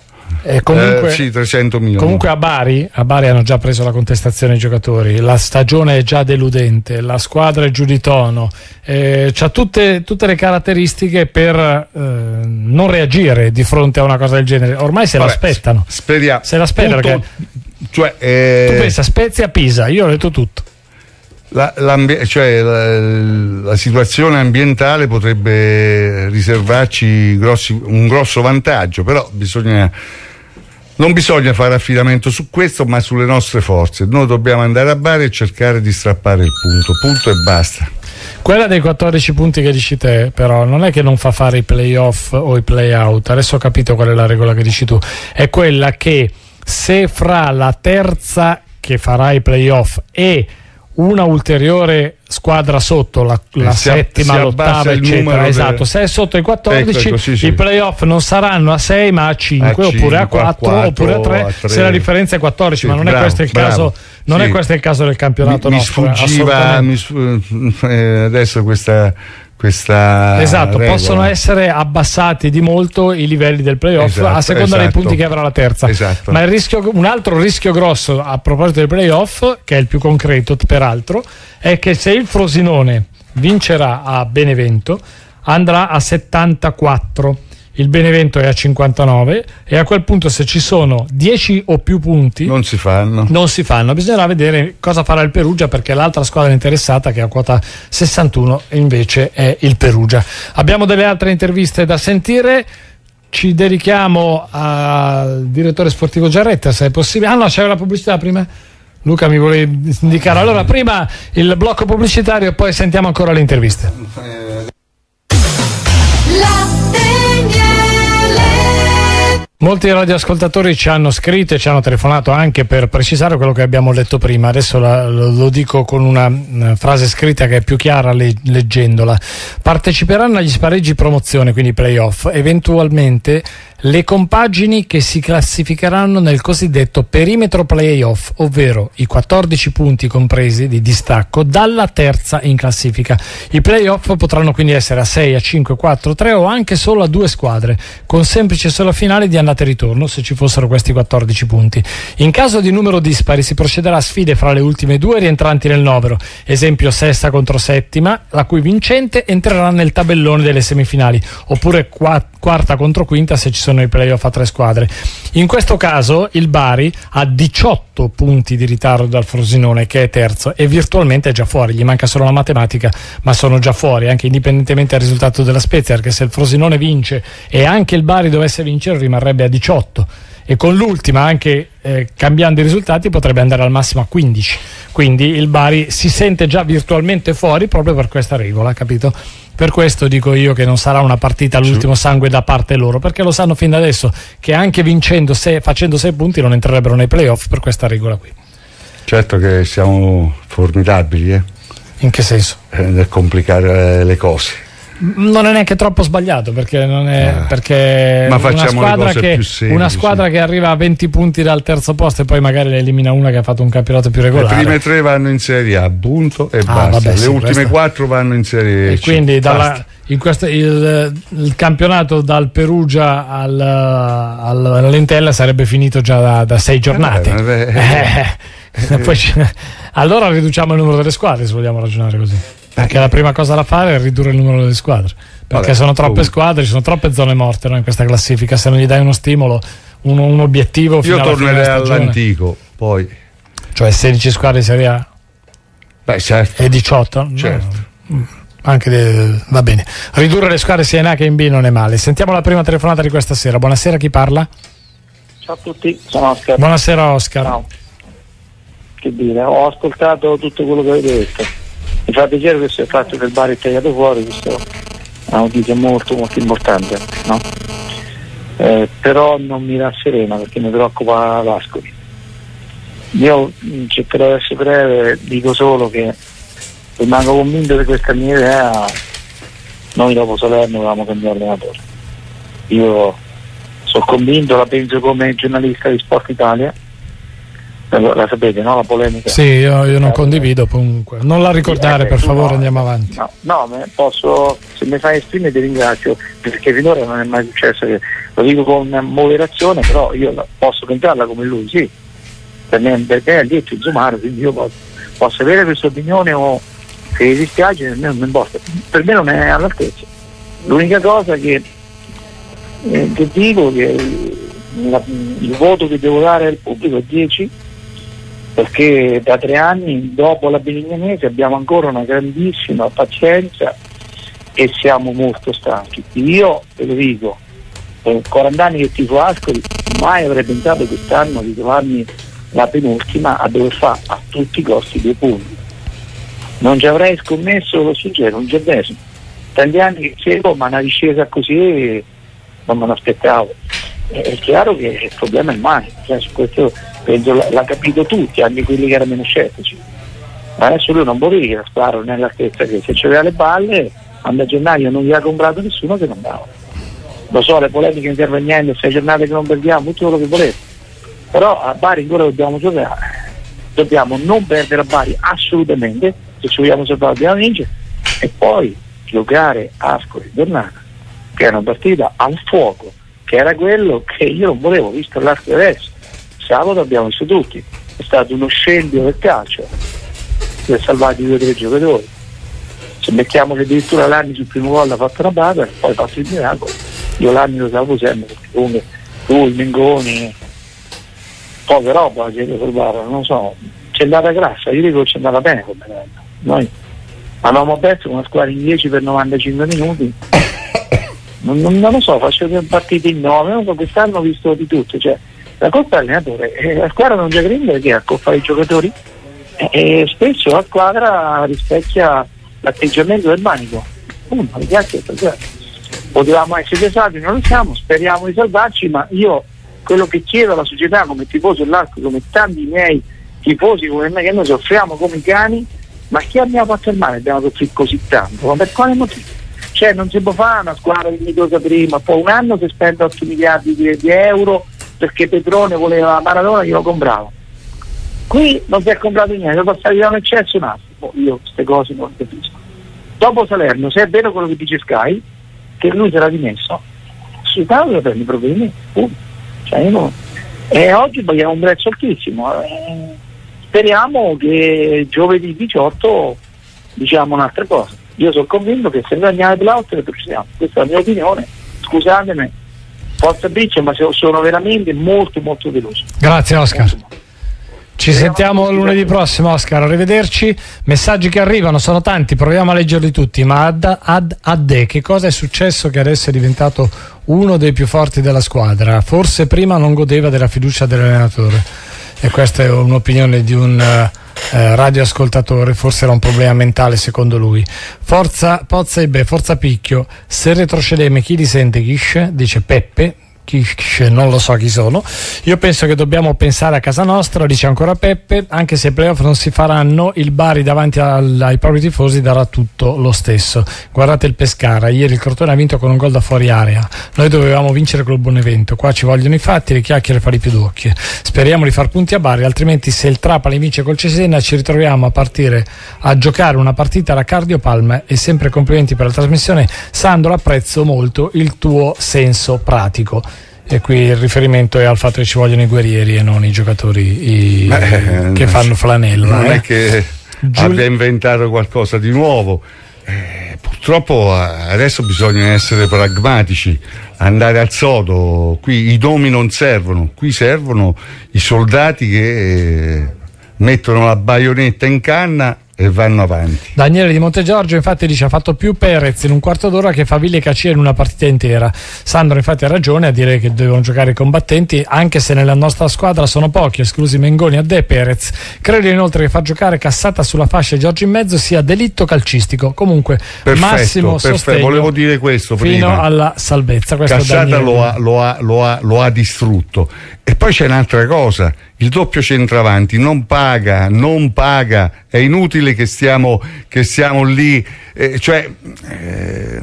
E comunque, eh, sì, trecentomila. comunque a Bari, a Bari hanno già preso la contestazione i giocatori, la stagione è già deludente, la squadra è giù di tono, eh, c'ha tutte, tutte le caratteristiche per eh, non reagire di fronte a una cosa del genere. Ormai se Vabbè, l'aspettano, speriamo. se l'aspettano, Punto, perché cioè, eh, tu pensa Spezia Pisa, io ho detto tutto. La, cioè, la, la situazione ambientale potrebbe riservarci grossi, un grosso vantaggio, però bisogna, non bisogna fare affidamento su questo, ma sulle nostre forze. Noi dobbiamo andare a Bari e cercare di strappare il punto, punto e basta. Quella dei quattordici punti che dici te, però, non è che non fa fare i playoff o i play-out. Adesso ho capito qual è la regola che dici tu. È quella che se fra la terza che farà i playoff e una ulteriore squadra sotto, la, la si, settima, si l'ottava, eccetera, esatto, del... se è sotto i quattordici, ecco, ecco, sì, sì. i playoff non saranno a sei ma a cinque, a oppure a cinque, quattro, a quattro, oppure a tre, a tre. se la differenza è quattordici, sì, ma non bravo, è questo il bravo. caso, non sì. è questo il caso del campionato mi, nostro. mi sfuggiva mi sf... eh, adesso questa questa esatto, regola. Possono essere abbassati di molto i livelli del playoff, esatto, a seconda esatto. dei punti che avrà la terza. Esatto. Ma il rischio, un altro rischio grosso a proposito del playoff, che è il più concreto peraltro, è che se il Frosinone vincerà a Benevento andrà a settantaquattro, il Benevento è a cinquantanove, e a quel punto se ci sono dieci o più punti non si fanno non si fanno bisognerà vedere cosa farà il Perugia, perché l'altra squadra interessata, che ha quota sessantuno, invece è il Perugia. Abbiamo delle altre interviste da sentire, ci dedichiamo al direttore sportivo Giarretta, se è possibile. Ah no, c'era la pubblicità prima. Luca mi volevi indicare. Allora prima il blocco pubblicitario e poi sentiamo ancora le interviste. Molti radioascoltatori ci hanno scritto e ci hanno telefonato anche per precisare quello che abbiamo letto prima. Adesso la, lo, lo dico con una, una frase scritta che è più chiara le, leggendola. Parteciperanno agli spareggi promozione, quindi playoff, eventualmente le compagini che si classificheranno nel cosiddetto perimetro playoff, ovvero i quattordici punti compresi di distacco dalla terza in classifica. I playoff potranno quindi essere a sei, a cinque, quattro, tre o anche solo a due squadre, con semplice sola finale di andata e ritorno se ci fossero questi quattordici punti. In caso di numero dispari si procederà a sfide fra le ultime due rientranti nel novero, esempio sesta contro settima, la cui vincente entrerà nel tabellone delle semifinali, oppure quarta contro quinta se ci sono i playoff a tre squadre. In questo caso il Bari ha diciotto punti di ritardo dal Frosinone, che è terzo, e virtualmente è già fuori, gli manca solo la matematica, ma sono già fuori anche indipendentemente dal risultato della Spezia, perché se il Frosinone vince e anche il Bari dovesse vincere rimarrebbe a diciotto, e con l'ultima anche eh, cambiando i risultati potrebbe andare al massimo a quindici, quindi il Bari si sente già virtualmente fuori proprio per questa regola, capito? Per questo dico io che non sarà una partita all'ultimo sangue da parte loro, perché lo sanno fin da adesso che anche vincendo, se, facendo sei punti, non entrerebbero nei playoff per questa regola qui. Certo che siamo formidabili, eh? In che senso? Eh, nel complicare le cose. Non è neanche troppo sbagliato, perché non è eh, perché ma una squadra, che, più semplici. una squadra che arriva a venti punti dal terzo posto e poi magari ne elimina una che ha fatto un campionato più regolare. Le prime tre vanno in Serie A, punto e ah, basta. Vabbè, le sì, ultime questo... quattro vanno in Serie e C. quindi dalla, in questo, il, il campionato dal Perugia al, al, all'Entella sarebbe finito già da, da sei giornate. Eh, beh, eh, poi allora riduciamo il numero delle squadre, se vogliamo ragionare così, perché la prima cosa da fare è ridurre il numero delle squadre, perché Vabbè, sono troppe comunque. squadre, ci sono troppe zone morte, no, in questa classifica. Se non gli dai uno stimolo, un, un obiettivo fino io alla fine tornerei della stagione, all'antico, poi cioè sedici squadre di Serie A. Beh, certo. E diciotto, certo. No, anche de... va bene, ridurre le squadre sia in A che in B non è male. Sentiamo la prima telefonata di questa sera. Buonasera, chi parla? Ciao a tutti, sono Oscar. Buonasera Oscar. Ciao. Che dire, ho ascoltato tutto quello che avete detto. Mi fa piacere che sia fatto del bar tagliato fuori, questo è una notizia molto molto importante, no? Eh, però non mi rasserena, perché mi preoccupa l'Ascoli. Io cercherò di essere breve, dico solo che rimango convinto di questa mia idea. Noi dopo Salerno dovevamo cambiare allenatore. Io sono convinto, la penso come giornalista di Sport Italia. La sapete, no? La polemica. Sì, io, io non condivido comunque. Non la ricordare, eh, per favore, no, andiamo avanti. No, no, posso, se mi fai esprimere ti ringrazio, perché finora non è mai successo, che lo dico con moderazione, però io posso pensarla come lui, sì. Per me, per me è detto insomma, quindi io posso, posso avere questa opinione o se mi dispiace, per me non importa. Per me non è all'altezza. L'unica cosa che, eh, che dico che la, il voto che devo dare al pubblico è dieci, perché da tre anni dopo la Benignanese abbiamo ancora una grandissima pazienza e siamo molto stanchi. Io ve lo dico, per quaranta anni che tifo Ascoli, mai avrei pensato quest'anno di trovarmi la penultima a dover fare a tutti i costi due punti. Non ci avrei scommesso, lo sincero, un centesimo. Tanti anni che seguo, ma una discesa così non me l'aspettavo. È chiaro che il problema è il mani, cioè, su questo penso l'ha capito tutti, anche quelli che erano meno scettici. Ma adesso lui non può dire che la squadra non è all'altezza, che se c'aveva le balle, quando a gennaio non gli ha comprato nessuno che non dava. Lo so, le polemiche intervenendo, sei giornate che non perdiamo, tutto quello che volete. Però a Bari ancora dobbiamo giocare. Dobbiamo non perdere a Bari assolutamente, se ci vogliamo salvare dobbiamo vincere, e poi giocare Ascoli Ternana, che è una partita al fuoco, che era quello che io non volevo, visto l'Ascoli adesso. Sabato abbiamo visto tutti, è stato uno scempio del calcio per salvare due o tre giocatori. Se mettiamo che addirittura l'anni sul primo gol ha fatto una bata e poi ha fatto il miracolo, io l'anni lo salvo sempre, perché comunque lui, Mengoni, poca roba che salvare, non so, c'è andata grassa, io dico che c'è andata bene come noi avevamo perso una squadra in dieci per novantacinque minuti. Non, non, non lo so, faccio partite in nove, quest'anno ho visto di tutto, cioè la colpa è l'allenatore, eh, la squadra non gioca in perché ha colpa i giocatori, e, e spesso la squadra rispecchia l'atteggiamento del manico. Uno, mi piace, potevamo essere pesati, non lo siamo, speriamo di salvarci, ma io quello che chiedo alla società come tifoso dell'Ascoli, come tanti miei tifosi come me, che noi soffriamo come i cani, ma chi abbiamo fatto il male abbiamo soffrito così tanto? Ma per quale motivo? Cioè non si può fare una squadra dignitosa prima, poi un anno si spende otto miliardi di, di euro perché Petrone voleva Maradona, glielo comprava. Qui non si è comprato niente, è passato da un eccesso un attimo. Io queste cose non le capisco. Dopo Salerno, se è vero quello che dice Sky, che lui si era dimesso, si tavola per i provvedimenti. Uh, cioè non... E oggi paghiamo un prezzo altissimo. Eh, speriamo che giovedì diciotto diciamo un'altra cosa. Io sono convinto che se noi andiamo per l'altro procediamo. Questa è la mia opinione, scusatemi, forza Biccia, ma sono veramente molto molto deluso. Grazie Oscar. Molto, molto. Ci sentiamo lunedì prossimo Oscar, arrivederci. Messaggi che arrivano sono tanti, proviamo a leggerli tutti. Ma ad, ad, ad che cosa è successo che adesso è diventato uno dei più forti della squadra? Forse prima non godeva della fiducia dell'allenatore, e questa è un'opinione di un eh, radioascoltatore, forse era un problema mentale secondo lui. Forza Pozza e beh, forza Picchio, se retrocedeme chi li sente Ghish, dice Peppe, non lo so chi sono. Io penso che dobbiamo pensare a casa nostra, dice ancora Peppe, anche se i playoff non si faranno, il Bari davanti al, ai propri tifosi darà tutto lo stesso. Guardate il Pescara, ieri il Crotone ha vinto con un gol da fuori area, noi dovevamo vincere col Benevento, qua ci vogliono i fatti, le chiacchiere fa di più d'occhi. Speriamo di far punti a Bari, altrimenti se il Trapani vince col Cesena ci ritroviamo a partire a giocare una partita alla Cardiopalma. E sempre complimenti per la trasmissione, Sandro, apprezzo molto il tuo senso pratico. E qui il riferimento è al fatto che ci vogliono i guerrieri e non i giocatori i, Beh, che fanno flanella. Non eh. è che Giul- abbia inventato qualcosa di nuovo. Eh, purtroppo adesso bisogna essere pragmatici, andare al sodo. Qui i nomi non servono, qui servono i soldati che eh, mettono la baionetta in canna e vanno avanti. Daniele di Montegiorgio infatti dice: ha fatto più Perez in un quarto d'ora che Favilli e Cacia in una partita intera. Sandro infatti ha ragione a dire che devono giocare i combattenti, anche se nella nostra squadra sono pochi, esclusi Mengoni, Adè e Perez. Credo inoltre che far giocare Cassata sulla fascia e Giorgio in mezzo sia delitto calcistico. Comunque perfetto, massimo perfetto. sostegno, volevo dire questo fino prima. alla salvezza. Questo Cassata lo ha, lo, ha, lo, ha, lo ha distrutto. E poi c'è un'altra cosa, il doppio centravanti non paga, non paga, è inutile che stiamo, che stiamo lì, eh, cioè eh,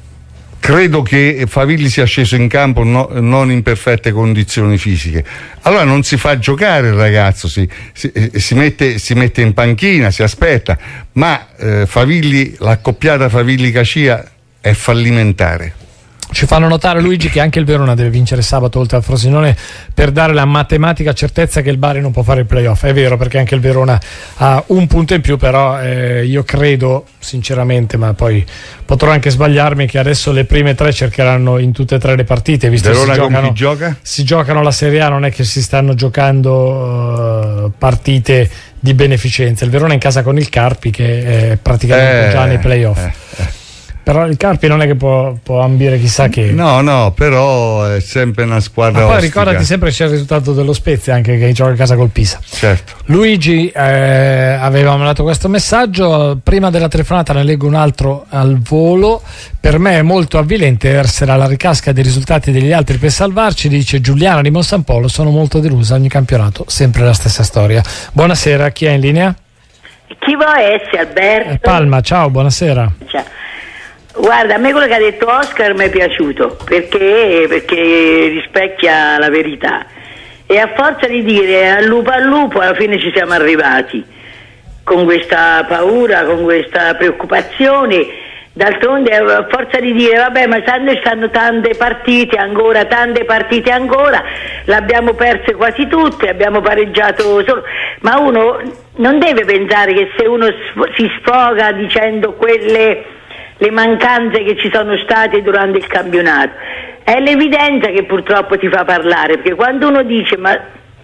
credo che Favilli sia sceso in campo no, non in perfette condizioni fisiche, allora non si fa giocare il ragazzo, si, si, eh, si, mette, si mette in panchina, si aspetta, ma eh, Favilli, l'accoppiata Favilli-Cacia è fallimentare. Ci fanno notare, Luigi, che anche il Verona deve vincere sabato oltre al Frosinone per dare la matematica certezza che il Bari non può fare il playoff. È vero, perché anche il Verona ha un punto in più, però eh, io credo sinceramente, ma poi potrò anche sbagliarmi, che adesso le prime tre cercheranno in tutte e tre le partite, visto Verona che si con giocano, chi gioca? si giocano la Serie A, non è che si stanno giocando uh, partite di beneficenza. Il Verona è in casa con il Carpi, che è praticamente eh, già nei playoff. Eh, eh. Però il Carpi non è che può, può ambire chissà che. No, no, però è sempre una squadra. Ma poi ostica. ricordati sempre c'è il risultato dello Spezia, anche che gioca a casa col Pisa. Certo. Luigi eh, aveva mandato questo messaggio. Prima della telefonata ne leggo un altro al volo. Per me è molto avvilente essere alla ricasca dei risultati degli altri per salvarci, dice Giuliana di Monsanpolo. Sono molto delusa, ogni campionato sempre la stessa storia. Buonasera, chi è in linea? Chi vuoi essere, Alberto? Eh, Palma, ciao, buonasera. Ciao. Guarda, a me quello che ha detto Oscar mi è piaciuto, perché, perché rispecchia la verità, e a forza di dire al lupo al lupo alla fine ci siamo arrivati, con questa paura, con questa preoccupazione. D'altronde a forza di dire vabbè, ma stanno, stanno tante partite ancora, tante partite ancora, l'abbiamo perse quasi tutte, abbiamo pareggiato solo, ma uno non deve pensare che se uno si sfoga dicendo quelle le mancanze che ci sono state durante il campionato, è l'evidenza che purtroppo ti fa parlare, perché quando uno dice ma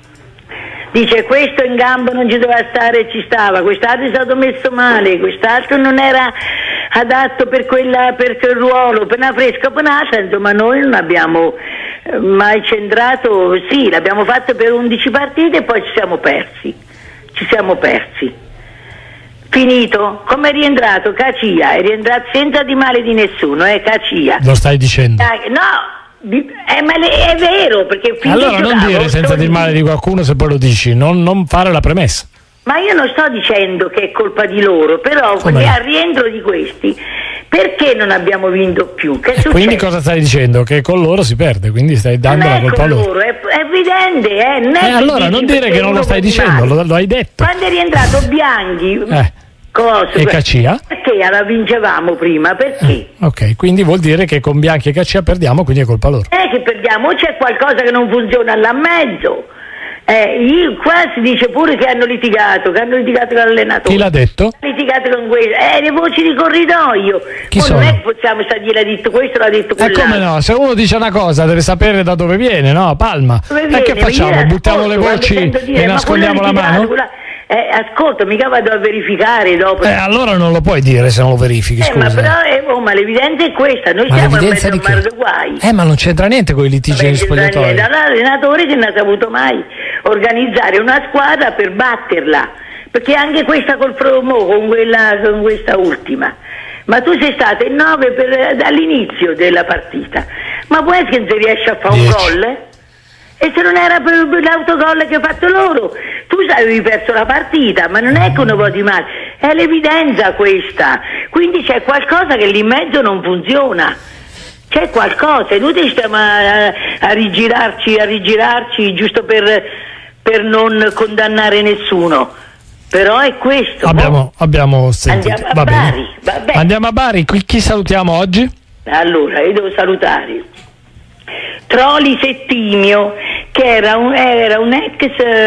dice questo in campo non ci doveva stare e ci stava, quest'altro è stato messo male, quest'altro non era adatto per, quella, per quel ruolo, per una fresca, per un'altra, insomma noi non abbiamo mai centrato, sì, l'abbiamo fatto per undici partite e poi ci siamo persi, ci siamo persi. Finito, come è rientrato Cacia, è rientrato senza di male di nessuno, eh, Cacia. Lo stai dicendo? Eh, no, eh, ma le, è vero, perché allora non dire senza di male di qualcuno se poi lo dici, non, non fare la premessa. Ma io non sto dicendo che è colpa di loro, però Come? al rientro di questi, perché non abbiamo vinto più? Che eh, quindi cosa stai dicendo? Che con loro si perde, quindi stai dando non la colpa a loro. loro. È, è evidente, eh? Non è eh allora non dire che non lo stai dicendo, lo, lo hai detto. Quando è rientrato Bianchi, eh. cosa? E Cacia? Perché la vincevamo prima, perché? Eh, ok, quindi vuol dire che con Bianchi e Cacia perdiamo, quindi è colpa loro. Eh, che perdiamo, o c'è qualcosa che non funziona là in mezzo. Eh, io, qua si dice pure che hanno litigato, che hanno litigato con l'allenatore. Chi l'ha detto? Hanno litigato con questo, eh, le voci di corridoio. Chi Ma sono? non è che possiamo stare gliel'ha detto questo, l'ha detto E quell'altro. eh come no? Se uno dice una cosa deve sapere da dove viene, no? Palma. Dove E viene? che facciamo? Io Buttiamo le ascolto, voci quando sento dire, e ma nascondiamo quello la ha litigato, mano? quella- Eh, ascolta, mica vado a verificare dopo. Eh, allora non lo puoi dire se non lo verifichi, Eh, scusa. ma però eh, oh, ma l'evidenza è questa, noi Ma siamo in l'evidenza mezzo a di un mare che? di guai. Eh, ma non c'entra niente con i litigi negli spogliatoi. L'allenatore che non ha saputo mai organizzare una squadra per batterla, perché anche questa col Promo, con quella, con questa ultima. Ma tu sei stato in nove per, dall'inizio della partita, Ma può essere che non si riesce a fare un gol? Eh? E se non era per l'autogol che ha fatto loro, tu avevi perso la partita, ma non è che uno può di male, è l'evidenza questa. Quindi c'è qualcosa che lì in mezzo non funziona. C'è qualcosa, noi stiamo a, a rigirarci, a rigirarci giusto per, per non condannare nessuno. Però è questo. Abbiamo, abbiamo sentito. Andiamo a Va Bari. bene. Vabbè. Andiamo a Bari. Chi, chi salutiamo oggi? Allora, io devo salutare Troli Settimio, che era un, era un ex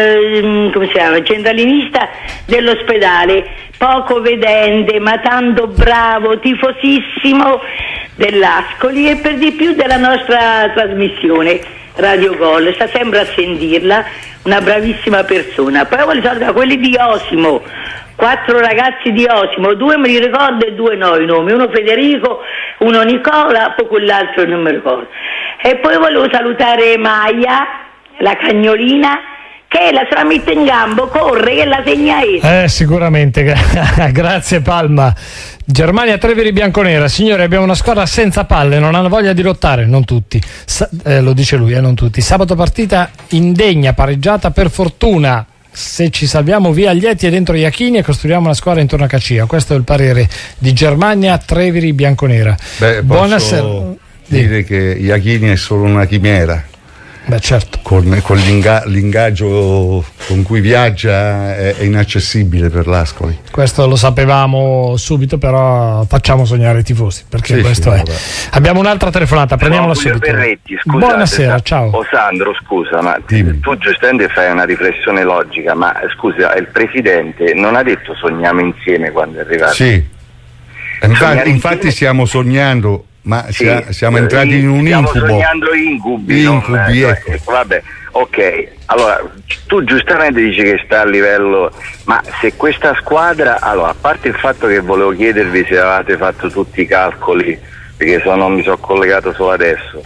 eh, come si chiama, centralinista dell'ospedale, poco vedente ma tanto bravo, tifosissimo dell'Ascoli e per di più della nostra trasmissione Radio Gol, sta sempre a sentirla, una bravissima persona. Poi voglio salutare quelli di Osimo, quattro ragazzi di Osimo, due me li ricordo e due no i nomi, uno Federico, uno Nicola, poi quell'altro non mi ricordo. E poi volevo salutare Maia, la cagnolina, che la se la mette in gambo, corre e la segna essa. Eh, sicuramente, grazie Palma. Germania Treviri Bianconera, signori, abbiamo una squadra senza palle, non hanno voglia di lottare, non tutti, Sa- eh, lo dice lui, eh, non tutti. Sabato partita indegna, pareggiata per fortuna. Se ci salviamo via Aglietti e dentro Iachini e costruiamo una squadra intorno a Cacia. Questo è il parere di Germania Treviri Bianconera. Beh, buonasera. Dire che Iachini è solo una chimera. Beh, certo. Con, con l'inga, l'ingaggio con cui viaggia è, è inaccessibile per l'Ascoli. Questo lo sapevamo subito, però facciamo sognare i tifosi, perché sì, questo sì, è. vabbè. Abbiamo un'altra telefonata, prendiamola no, subito. Berretti, scusate, buonasera, ciao. O Sandro, scusa, ma Dimmi. tu giustamente fai una riflessione logica, ma scusa, il presidente non ha detto sogniamo insieme quando è arrivato? Sì. Infatti, infatti insieme... stiamo sognando. Ma sì, sia, siamo entrati in un stiamo incubo. Stiamo sognando incubi. Incubi, non, ecco. eh, vabbè, ok. Allora, tu giustamente dici che sta a livello, ma se questa squadra, allora, a parte il fatto che volevo chiedervi se avevate fatto tutti i calcoli, perché sono, mi sono collegato solo adesso,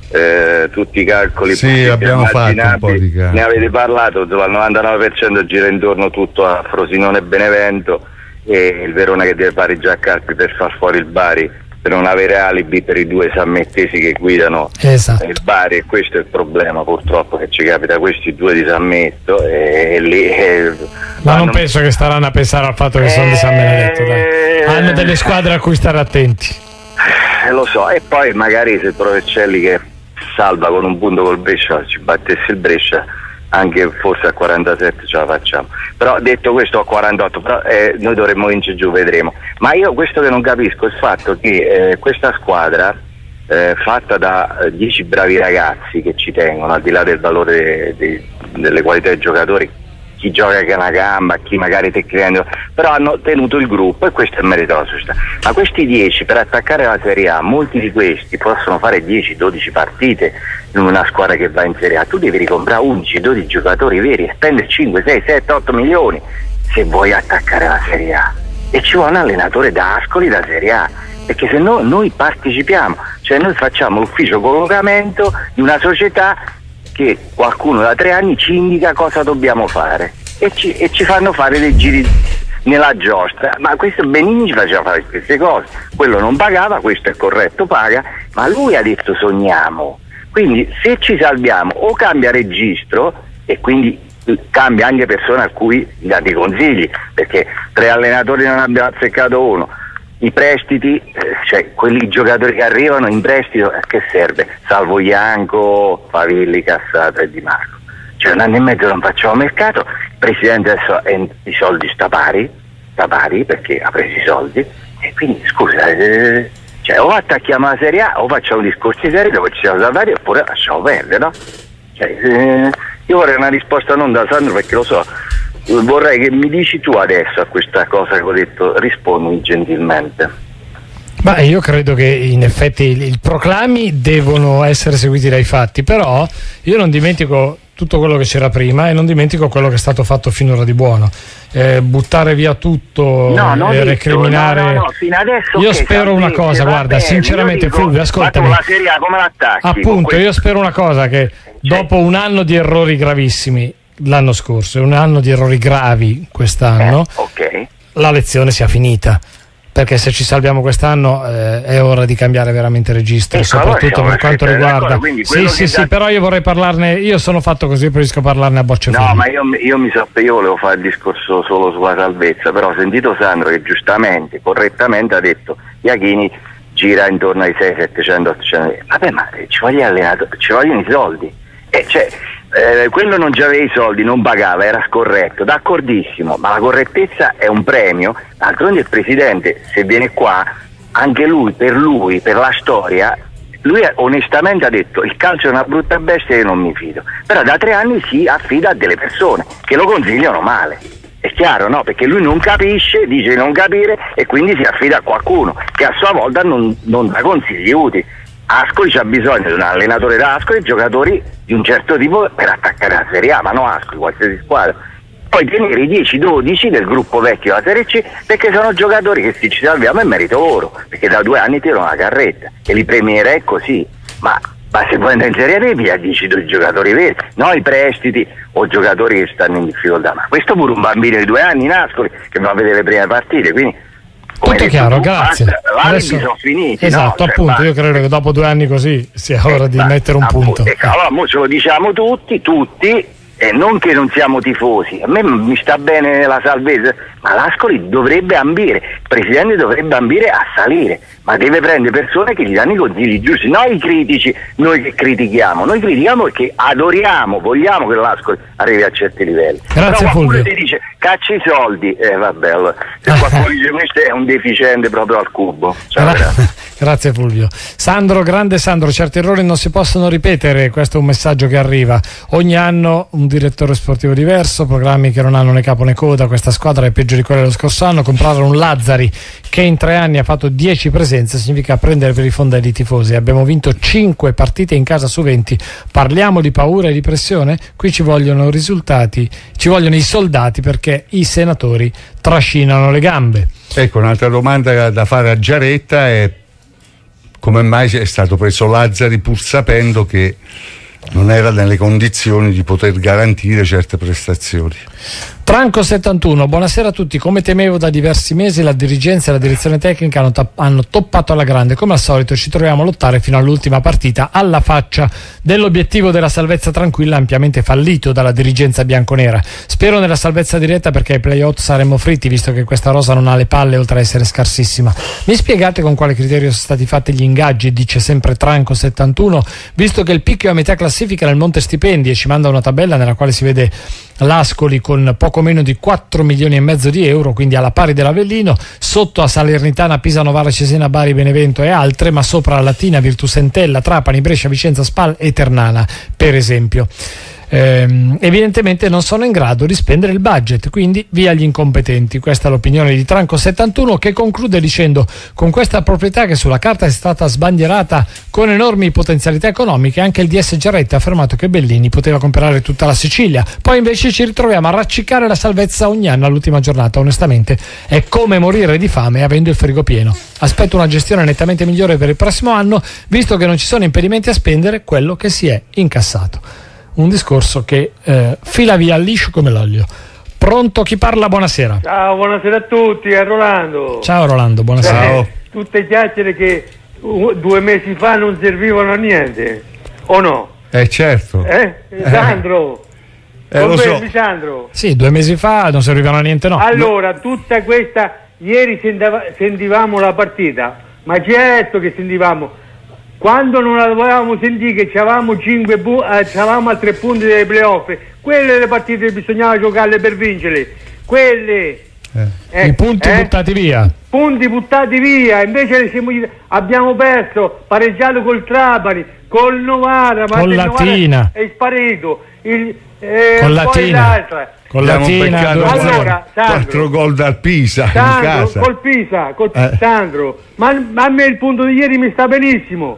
eh, tutti i calcoli. Sì, abbiamo fatto un po' di calcoli. Ne avete parlato, il novantanove per cento gira intorno tutto a Frosinone e Benevento, e il Verona che deve pareggiare a Carpi per far fuori il Bari, per non avere alibi per i due sammettesi che guidano esatto. il Bari, e questo è il problema purtroppo, che ci capita questi due di San Metto e, e lì e, ma vanno... non penso che staranno a pensare al fatto che eh... sono di San Benedetto, dai. Hanno delle squadre a cui stare attenti, eh, lo so. E poi magari se il Provercelli che salva con un punto col Brescia ci battesse il Brescia, anche forse a quarantasette ce la facciamo. Però detto questo, a quarantotto, però, eh, noi dovremmo vincere giù, vedremo. Ma io questo che non capisco è il fatto che eh, questa squadra eh, fatta da eh, dieci bravi ragazzi che ci tengono, al di là del valore de, de, delle qualità dei giocatori, chi gioca che una gamba, chi magari tecnicamente, però hanno tenuto il gruppo, e questo è merito della società. Ma questi dieci per attaccare la Serie A, molti di questi possono fare dieci dodici partite in una squadra che va in Serie A. Tu devi ricomprare undici dodici giocatori veri e spendere cinque sei sette otto milioni se vuoi attaccare la Serie A, e ci vuole un allenatore da Ascoli da Serie A, perché se no noi partecipiamo, cioè noi facciamo l'ufficio collocamento di una società che qualcuno da tre anni ci indica cosa dobbiamo fare, e ci, e ci fanno fare dei giri nella giostra. Ma questo Benigni ci faceva fare queste cose, quello non pagava, questo è corretto, paga, ma lui ha detto sogniamo. Quindi se ci salviamo o cambia registro, e quindi cambia anche persone a cui dà dei consigli, perché tre allenatori non abbiamo azzeccato uno, i prestiti, eh, cioè quelli giocatori che arrivano in prestito, a che serve? Salvo Ianco, Favilli, Cassato e Di Marco. Cioè un anno e mezzo non facciamo mercato, il presidente adesso è, i soldi sta pari, sta pari perché ha preso i soldi, e quindi scusa, eh, cioè o attacchiamo la Serie A o facciamo discorsi seri dove ci siamo salvati, oppure lasciamo perdere, no? Cioè, eh, io vorrei una risposta non da Sandro, perché lo so, vorrei che mi dici tu adesso a questa cosa che ho detto, rispondi gentilmente. Ma io credo che in effetti i proclami devono essere seguiti dai fatti, però io non dimentico tutto quello che c'era prima e non dimentico quello che è stato fatto finora di buono. Eh, buttare via tutto no, no, e recriminare. No, no, no, fino adesso io che spero una cosa, guarda, bene, sinceramente, dico, Fulvio, ascoltami. Ma tu la Serie A come l'attacchi? Appunto, io spero una cosa, che dopo un anno di errori gravissimi l'anno scorso e un anno di errori gravi quest'anno, eh, okay. la lezione sia finita. perché se ci salviamo quest'anno eh, è ora di cambiare veramente registro, ecco, soprattutto allora per quanto riguarda sì sì sì, da... però io vorrei parlarne, io sono fatto così, preferisco parlarne a bocce no ferme. ma io, io mi so, io volevo fare il discorso solo sulla salvezza, però ho sentito Sandro che giustamente, correttamente ha detto Iachini gira intorno ai sei settecento ottocento, vabbè ma ci vogliono allenatori, ci vogliono i soldi, e cioè Eh, quello non aveva i soldi, non pagava, era scorretto, d'accordissimo, ma la correttezza è un premio. D'altronde il presidente, se viene qua, anche lui, per lui, per la storia, lui onestamente ha detto il calcio è una brutta bestia e io non mi fido, però da tre anni si affida a delle persone che lo consigliano male, è chiaro, no? Perché lui non capisce, dice di non capire e quindi si affida a qualcuno che a sua volta non, non dà consigli utili. Ascoli c'ha bisogno di un allenatore da Ascoli e giocatori di un certo tipo per attaccare la Serie A, ma no Ascoli, qualsiasi squadra. Poi tenere i dieci dodici del gruppo vecchio della Serie C, perché sono giocatori che se ci salviamo è merito loro, perché da due anni tirano la carretta e li premierei così, ma, ma se poi andare in Serie A via dieci due giocatori veri, no i prestiti o giocatori che stanno in difficoltà, ma questo pure un bambino di due anni in Ascoli che va a vedere le prime partite, quindi tutto chiaro, tu, grazie. Adesso, sono finiti, esatto, no? appunto, cioè, io credo che dopo due anni così sia ora eh, di mettere un appunto, punto. Ecco, allora mo ce lo diciamo tutti, tutti, e non che non siamo tifosi, a me mi sta bene la salvezza, ma l'Ascoli dovrebbe ambire, il presidente dovrebbe ambire a salire, ma deve prendere persone che gli danno i consigli giusti, non i critici, noi che critichiamo, noi critichiamo perché adoriamo, vogliamo che l'Ascoli arrivi a certi livelli. Grazie, però qualcuno Fulvio. ti dice caccia i soldi, eh vabbè, allora, se qualcuno dice questo è un deficiente proprio al cubo. Ciao, Gra- grazie Fulvio. Sandro, grande Sandro, certi errori non si possono ripetere, questo è un messaggio che arriva. Ogni anno un direttore sportivo diverso, programmi che non hanno né capo né coda, questa squadra è peggio di quella dello scorso anno, comprare un Lazzari che in tre anni ha fatto dieci presenze significa prendere per i fondelli i tifosi. Abbiamo vinto cinque partite in casa su venti, parliamo di paura e di pressione? Qui ci vogliono risultati, ci vogliono i soldati perché i senatori trascinano le gambe. Ecco, un'altra domanda da fare a Giaretta è come mai è stato preso Lazzari pur sapendo che non era nelle condizioni di poter garantire certe prestazioni. Tranco settantuno, buonasera a tutti. Come temevo da diversi mesi, la dirigenza e la direzione tecnica hanno, ta- hanno toppato alla grande. Come al solito ci troviamo a lottare fino all'ultima partita, alla faccia dell'obiettivo della salvezza tranquilla ampiamente fallito dalla dirigenza bianconera. Spero nella salvezza diretta perché ai play-out saremmo fritti, visto che questa rosa non ha le palle oltre a essere scarsissima. Mi spiegate con quale criterio sono stati fatti gli ingaggi? Dice sempre Tranco settantuno, visto che il picchio è a metà classifica nel monte stipendi e ci manda una tabella nella quale si vede l'Ascoli con poco meno di quattro milioni e mezzo di euro, quindi alla pari dell'Avellino, sotto a Salernitana, Pisa, Novara, Cesena, Bari, Benevento e altre, ma sopra a Latina, Virtus Entella, Trapani, Brescia, Vicenza, Spal e Ternana, per esempio. Ehm, evidentemente non sono in grado di spendere il budget, quindi via gli incompetenti. Questa è l'opinione di Tranco settantuno, che conclude dicendo: con questa proprietà che sulla carta è stata sbandierata con enormi potenzialità economiche, anche il D S Giaretta ha affermato che Bellini poteva comprare tutta la Sicilia, poi invece ci ritroviamo a raccicare la salvezza ogni anno all'ultima giornata. Onestamente è come morire di fame avendo il frigo pieno. Aspetto una gestione nettamente migliore per il prossimo anno, visto che non ci sono impedimenti a spendere quello che si è incassato. Un discorso che eh, fila via liscio come l'olio. Pronto, chi parla? Buonasera. Ciao, buonasera a tutti, è Rolando. Ciao Rolando, buonasera. Ciao. Tutte chiacchiere che uh, due mesi fa non servivano a niente, o no? Eh certo. Eh? Sandro? Eh, lo so. Sandro? Sì, due mesi fa non servivano a niente, no. Allora, tutta questa... Ieri sentiva, sentivamo la partita, ma certo che sentivamo... Quando non la dovevamo sentire che c'avevamo cinque bu- eh, c'avevamo a tre punti dei playoff, quelle le partite bisognava giocarle per vincerle, quelle eh. Eh, i punti eh? buttati via, punti buttati via, invece siamo, abbiamo perso, pareggiato col Trapani, col Novara, ma con il Latina Novara è sparito, il, eh, con poi Latina l'altra. Con Latina, allora, quattro gol dal Pisa Sandro, in casa. Col Pisa, col eh. Sandro, ma, ma a me il punto di ieri mi sta benissimo.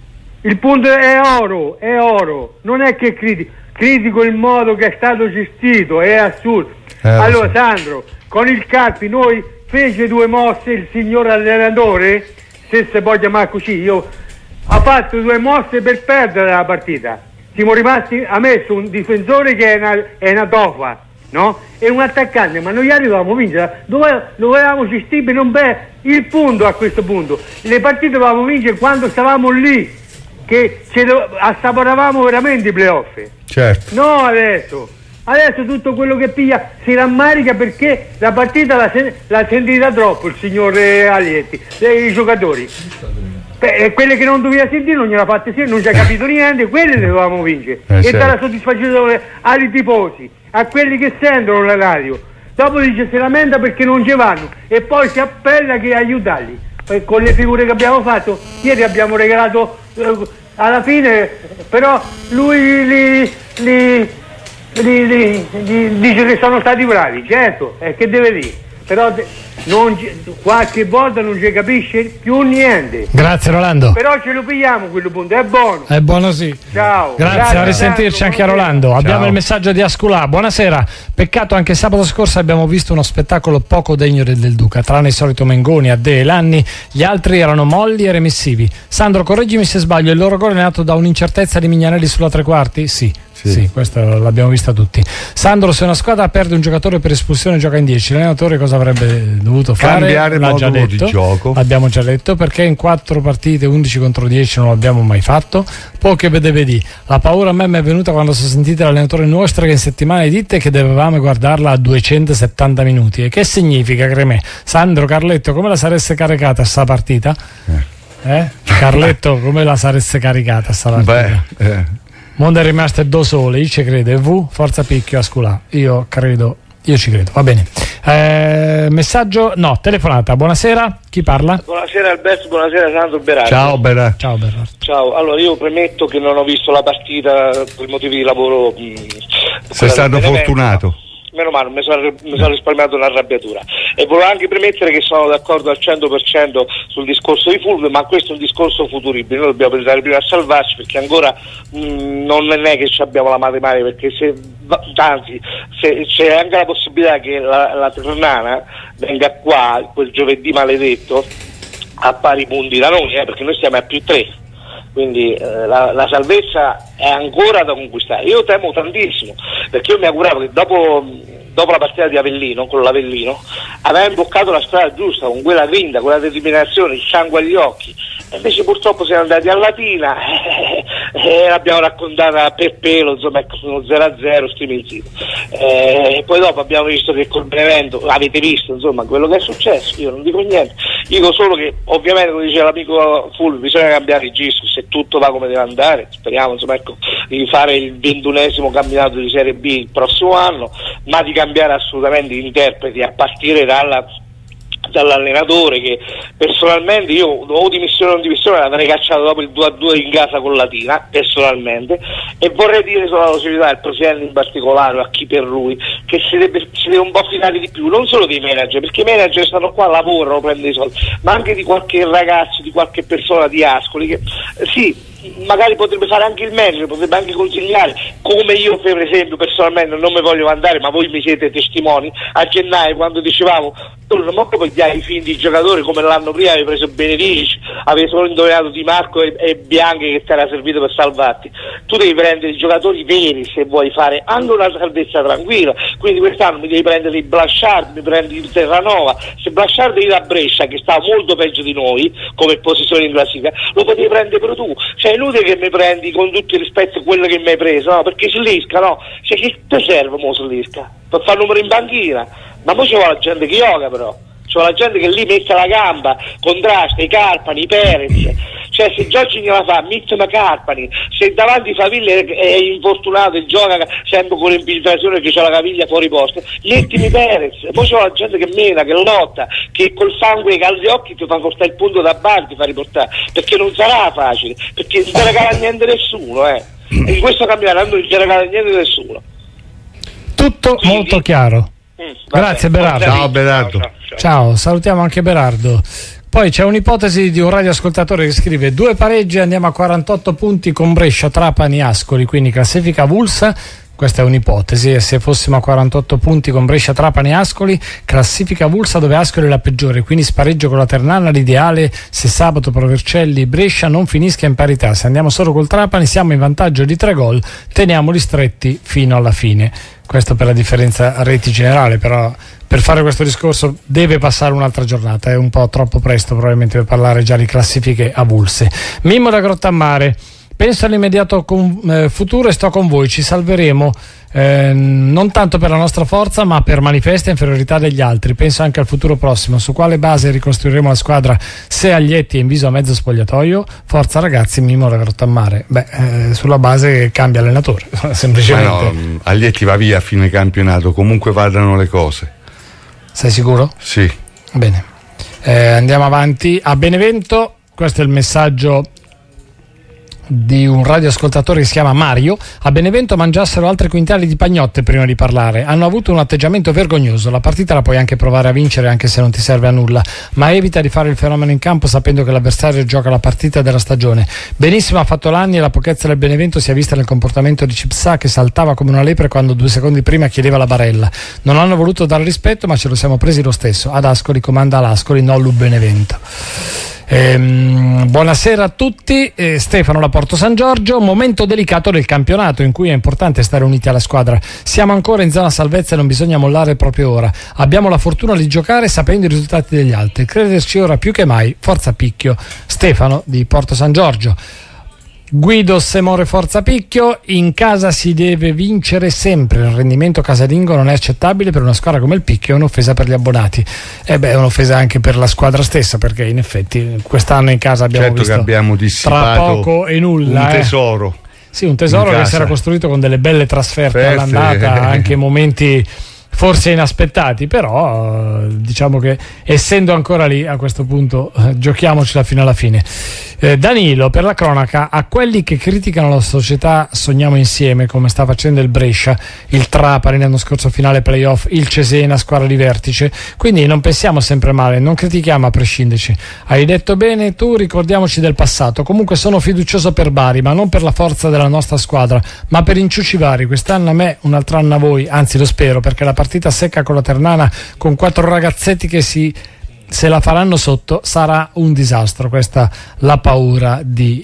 Il punto è oro, è oro, non è che critico, critico il modo che è stato gestito, è assurdo. Eh, allora so. Sandro, con il Carpi noi fece due mosse il signor allenatore, se si può chiamare così, io, ha fatto due mosse per perdere la partita. Siamo rimasti, ha messo un difensore che è una, è una tofa, no? E un attaccante, ma noi arrivavamo a vincere, dove, dovevamo gestire non bene il punto a questo punto. Le partite dovevamo vincere quando stavamo lì, che ce lo, assaporavamo veramente i playoff. Certo. No adesso, adesso tutto quello che piglia si rammarica perché la partita l'ha, sen- l'ha sentita troppo il signore Alietti, i giocatori. E quelle che non doveva sentire non gliela fatte sentire, non ci ha capito niente, quelle le dovevamo vincere eh, e certo. dare soddisfazione ai tifosi, a quelli che sentono la radio. Dopo dice si lamenta perché non ci vanno e poi si appella che aiutarli. E con le figure che abbiamo fatto, ieri abbiamo regalato eh, alla fine, però lui li, li, li, li, li, dice che sono stati bravi, certo, e che deve dire, però de- non ci, qualche volta non ci capisce più niente. Grazie Rolando. Però ce lo pigliamo quello punto, è buono. È buono sì. Ciao. Grazie, Grazie a risentirci tanto, anche a Rolando. Ciao. Abbiamo il messaggio di Asculà. Buonasera. Peccato anche sabato scorso abbiamo visto uno spettacolo poco degno del, del Duca. Tranne il solito Mengoni, Adde e Lanni, gli altri erano molli e remissivi. Sandro, correggimi se sbaglio, il loro gol è nato da un'incertezza di Mignanelli sulla tre quarti? Sì. Sì. Sì, questo l'abbiamo vista tutti. Sandro, se una squadra perde un giocatore per espulsione gioca in dieci, l'allenatore cosa avrebbe dovuto fare? Cambiare L'ha modulo già detto, di gioco. L'abbiamo già detto, perché in quattro partite undici contro dieci non l'abbiamo mai fatto. Poi che vede vedi, la paura a me mi è venuta quando sono sentite l'allenatore nostro che in settimana dite che dovevamo guardarla a duecentosettanta minuti. E che significa, creme? Sandro, Carletto, come la sareste caricata sta partita? Eh? eh? Carletto, come la sareste caricata sta partita? Beh, eh. Mondo è rimasto do sole, io ci credo, e V, forza picchio a scuola, io credo, io ci credo, va bene. Eh, messaggio, no, telefonata, buonasera, chi parla? Buonasera Alberto, buonasera Sandro Berardi. Ciao Berardi. Ciao Berardi. Ciao, allora io premetto che non ho visto la partita per motivi di lavoro. Mh, Sei stato fortunato. Meno male, mi sono, mi sono risparmiato un'arrabbiatura. E volevo anche premettere che sono d'accordo al cento per cento sul discorso di Fulvio, ma questo è un discorso futuribile. Noi dobbiamo pensare prima a salvarci, perché ancora mh, non è che abbiamo la matematica, perché se, anzi, se c'è anche la possibilità che la, la Ternana venga qua quel giovedì maledetto a pari punti da noi, eh, perché noi stiamo a più tre. Quindi eh, la, la salvezza è ancora da conquistare. Io temo tantissimo, perché io mi auguravo che dopo, dopo la partita di Avellino, con l'Avellino, aveva imboccato la strada giusta, con quella grinta, quella determinazione, il sangue agli occhi. E invece purtroppo siamo andati a Latina e eh, eh, l'abbiamo raccontata per pelo, insomma, ecco, sono zero a zero, striminzito. Eh, e poi dopo abbiamo visto che col Benevento, avete visto insomma quello che è successo, io non dico niente, dico solo che ovviamente, come diceva l'amico Fulvio, bisogna cambiare registro, se tutto va come deve andare, speriamo insomma, ecco, di fare il ventunesimo campionato di Serie B il prossimo anno, ma di cambiare assolutamente gli interpreti a partire dalla dall'allenatore, che personalmente io o dimissione o non dimissione l'avrei cacciato dopo il due a due in casa con Latina personalmente. E vorrei dire solo alla società, al presidente in particolare, a chi per lui, che si deve, si deve un po' fidare di più, non solo dei manager, perché i manager stanno qua, lavorano, prendono i soldi, ma anche di qualche ragazzo, di qualche persona di Ascoli che eh, sì, magari potrebbe fare anche il manager, potrebbe anche consigliare, come io per esempio personalmente non mi voglio andare, ma voi mi siete testimoni, a gennaio quando dicevamo tu non puoi pigliare i finti giocatori come l'anno prima avevi preso Benedici, avevi solo indovinato Di Marco e, e Bianchi che ti era servito per salvarti, tu devi prendere i giocatori veri se vuoi fare anche una salvezza tranquilla. Quindi quest'anno mi devi prendere il Blanchard, mi prendi il Terranova. Se Blanchard è da Brescia, che sta molto peggio di noi come posizione in classifica, lo potevi prendere però tu, cioè è inutile che mi prendi con tutto il rispetto quello che mi hai preso, no? Perché Slisca, no? Cioè che ti serve mo Slisca? Per fare numero in banchina? Ma poi c'è la gente che gioca però, c'è la gente che lì mette la gamba, contrasta i Carpani, i Perez, cioè se Giorgi gliela fa, Mittima Carpani, se davanti Faville è infortunato e gioca sempre con l'infiltrazione che c'ha la caviglia fuori posto, mettimi Perez, poi c'è la gente che mena, che lotta, che col sangue agli occhi ti fa portare il punto da bar, ti fa riportare, perché non sarà facile, perché non ti regala niente nessuno, eh. E in questo campionato non ti regala niente nessuno. Tutto quindi molto chiaro. Mm, grazie Berardo. Ciao Berardo. Ciao, ciao. Ciao, salutiamo anche Berardo. Poi c'è un'ipotesi di un radioascoltatore che scrive: due pareggi, andiamo a quarantotto punti con Brescia, Trapani, Ascoli, quindi classifica avulsa. Questa è un'ipotesi, e se fossimo a quarantotto punti con Brescia, Trapani e Ascoli, classifica avulsa dove Ascoli è la peggiore, quindi spareggio con la Ternana l'ideale se sabato Pro Vercelli Brescia non finisca in parità. Se andiamo solo col Trapani siamo in vantaggio di tre gol, teniamoli stretti fino alla fine. Questo per la differenza reti generale, però per fare questo discorso deve passare un'altra giornata, è un po' troppo presto probabilmente per parlare già di classifiche avulse. Mimmo da Grottammare: penso all'immediato con, eh, futuro e sto con voi, ci salveremo eh, non tanto per la nostra forza ma per manifesta inferiorità degli altri. Penso anche al futuro prossimo, su quale base ricostruiremo la squadra se Aglietti è in viso a mezzo spogliatoio. Forza ragazzi, Mimmo da Grottammare. Beh, eh, sulla base che cambia allenatore semplicemente. Ma no, Aglietti va via a fine campionato, comunque vadano le cose. Sei sicuro? Sì. Bene, eh, andiamo avanti. A Benevento, questo è il messaggio di un radioascoltatore che si chiama Mario: a Benevento mangiassero altri quintali di pagnotte prima di parlare, hanno avuto un atteggiamento vergognoso. La partita la puoi anche provare a vincere anche se non ti serve a nulla, ma evita di fare il fenomeno in campo sapendo che l'avversario gioca la partita della stagione. Benissimo ha fatto l'anni e la pochezza del Benevento si è vista nel comportamento di Cipsà, che saltava come una lepre quando due secondi prima chiedeva la barella. Non hanno voluto dare rispetto ma ce lo siamo presi lo stesso. Ad Ascoli comanda l'Ascoli, non l'U Benevento. Ehm, buonasera a tutti. eh, Stefano da Porto San Giorgio: momento delicato del campionato in cui è importante stare uniti alla squadra. Siamo ancora in zona salvezza e non bisogna mollare proprio ora. Abbiamo la fortuna di giocare sapendo i risultati degli altri, crederci ora più che mai. Forza Picchio. Stefano di Porto San Giorgio. Guido Semore Forza Picchio: in casa si deve vincere sempre, il rendimento casalingo non è accettabile per una squadra come il Picchio, è un'offesa per gli abbonati. E beh, è un'offesa anche per la squadra stessa, perché in effetti quest'anno in casa abbiamo certo visto che abbiamo tra poco e nulla un eh. tesoro. Sì, un tesoro che si era costruito con delle belle trasferte Feste. all'andata, anche momenti forse inaspettati, però diciamo che essendo ancora lì a questo punto eh, giochiamocela fino alla fine. eh, Danilo, per la cronaca, a quelli che criticano la società sogniamo insieme, come sta facendo il Brescia, il Trapani l'anno scorso finale playoff, il Cesena squadra di vertice, quindi non pensiamo sempre male, non critichiamo a prescinderci. Hai detto bene tu, ricordiamoci del passato. Comunque sono fiducioso per Bari, ma non per la forza della nostra squadra, ma per inciuci vari. Quest'anno a me, un altro anno a voi, anzi lo spero, perché la partita secca con la Ternana con quattro ragazzetti che si se la faranno sotto sarà un disastro. Questa la paura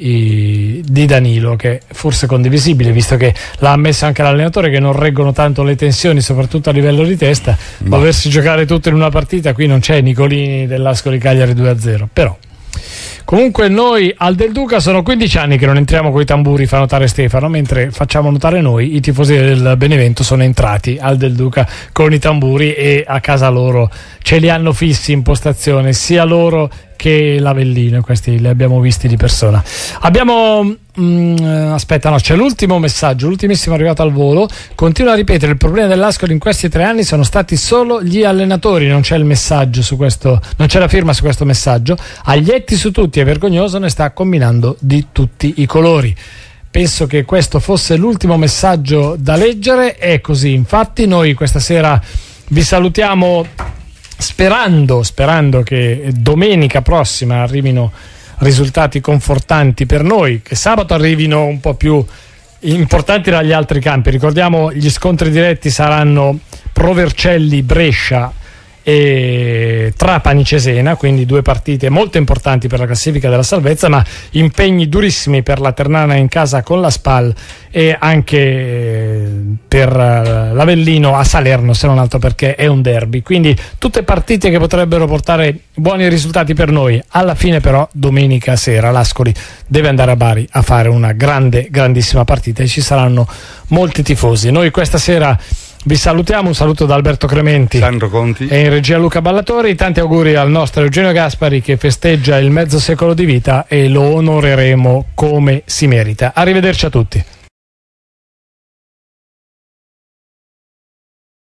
di, di Danilo, che forse è condivisibile visto che l'ha ammesso anche l'allenatore, che non reggono tanto le tensioni soprattutto a livello di testa. Ma doversi giocare tutto in una partita, qui non c'è Nicolini dell'Ascoli Cagliari due a zero, però comunque noi al Del Duca sono quindici anni che non entriamo coi tamburi, fa notare Stefano, mentre facciamo notare noi i tifosi del Benevento sono entrati al Del Duca con i tamburi e a casa loro ce li hanno fissi in postazione, sia loro che l'Avellino, questi li abbiamo visti di persona. Abbiamo mh, aspetta, no, c'è l'ultimo messaggio, l'ultimissimo arrivato al volo. Continua a ripetere: il problema dell'Ascoli in questi tre anni sono stati solo gli allenatori. Non c'è il messaggio su questo, non c'è la firma su questo messaggio. Aglietti su tutti è vergognoso, ne sta combinando di tutti i colori. Penso che questo fosse l'ultimo messaggio da leggere. È così, infatti. Noi questa sera vi salutiamo sperando, sperando che domenica prossima arrivino risultati confortanti per noi, che sabato arrivino un po' più importanti dagli altri campi. Ricordiamo, gli scontri diretti saranno Pro Vercelli Brescia e Trapani Cesena, quindi due partite molto importanti per la classifica della salvezza, ma impegni durissimi per la Ternana in casa con la Spal e anche per l'Avellino a Salerno, se non altro perché è un derby. Quindi tutte partite che potrebbero portare buoni risultati per noi. Alla fine però domenica sera l'Ascoli deve andare a Bari a fare una grande, grandissima partita e ci saranno molti tifosi. Noi questa sera vi salutiamo, un saluto da Alberto Crementi, Sandro Conti e in regia Luca Ballatori. Tanti auguri al nostro Eugenio Gaspari, che festeggia il mezzo secolo di vita, e lo onoreremo come si merita. Arrivederci a tutti.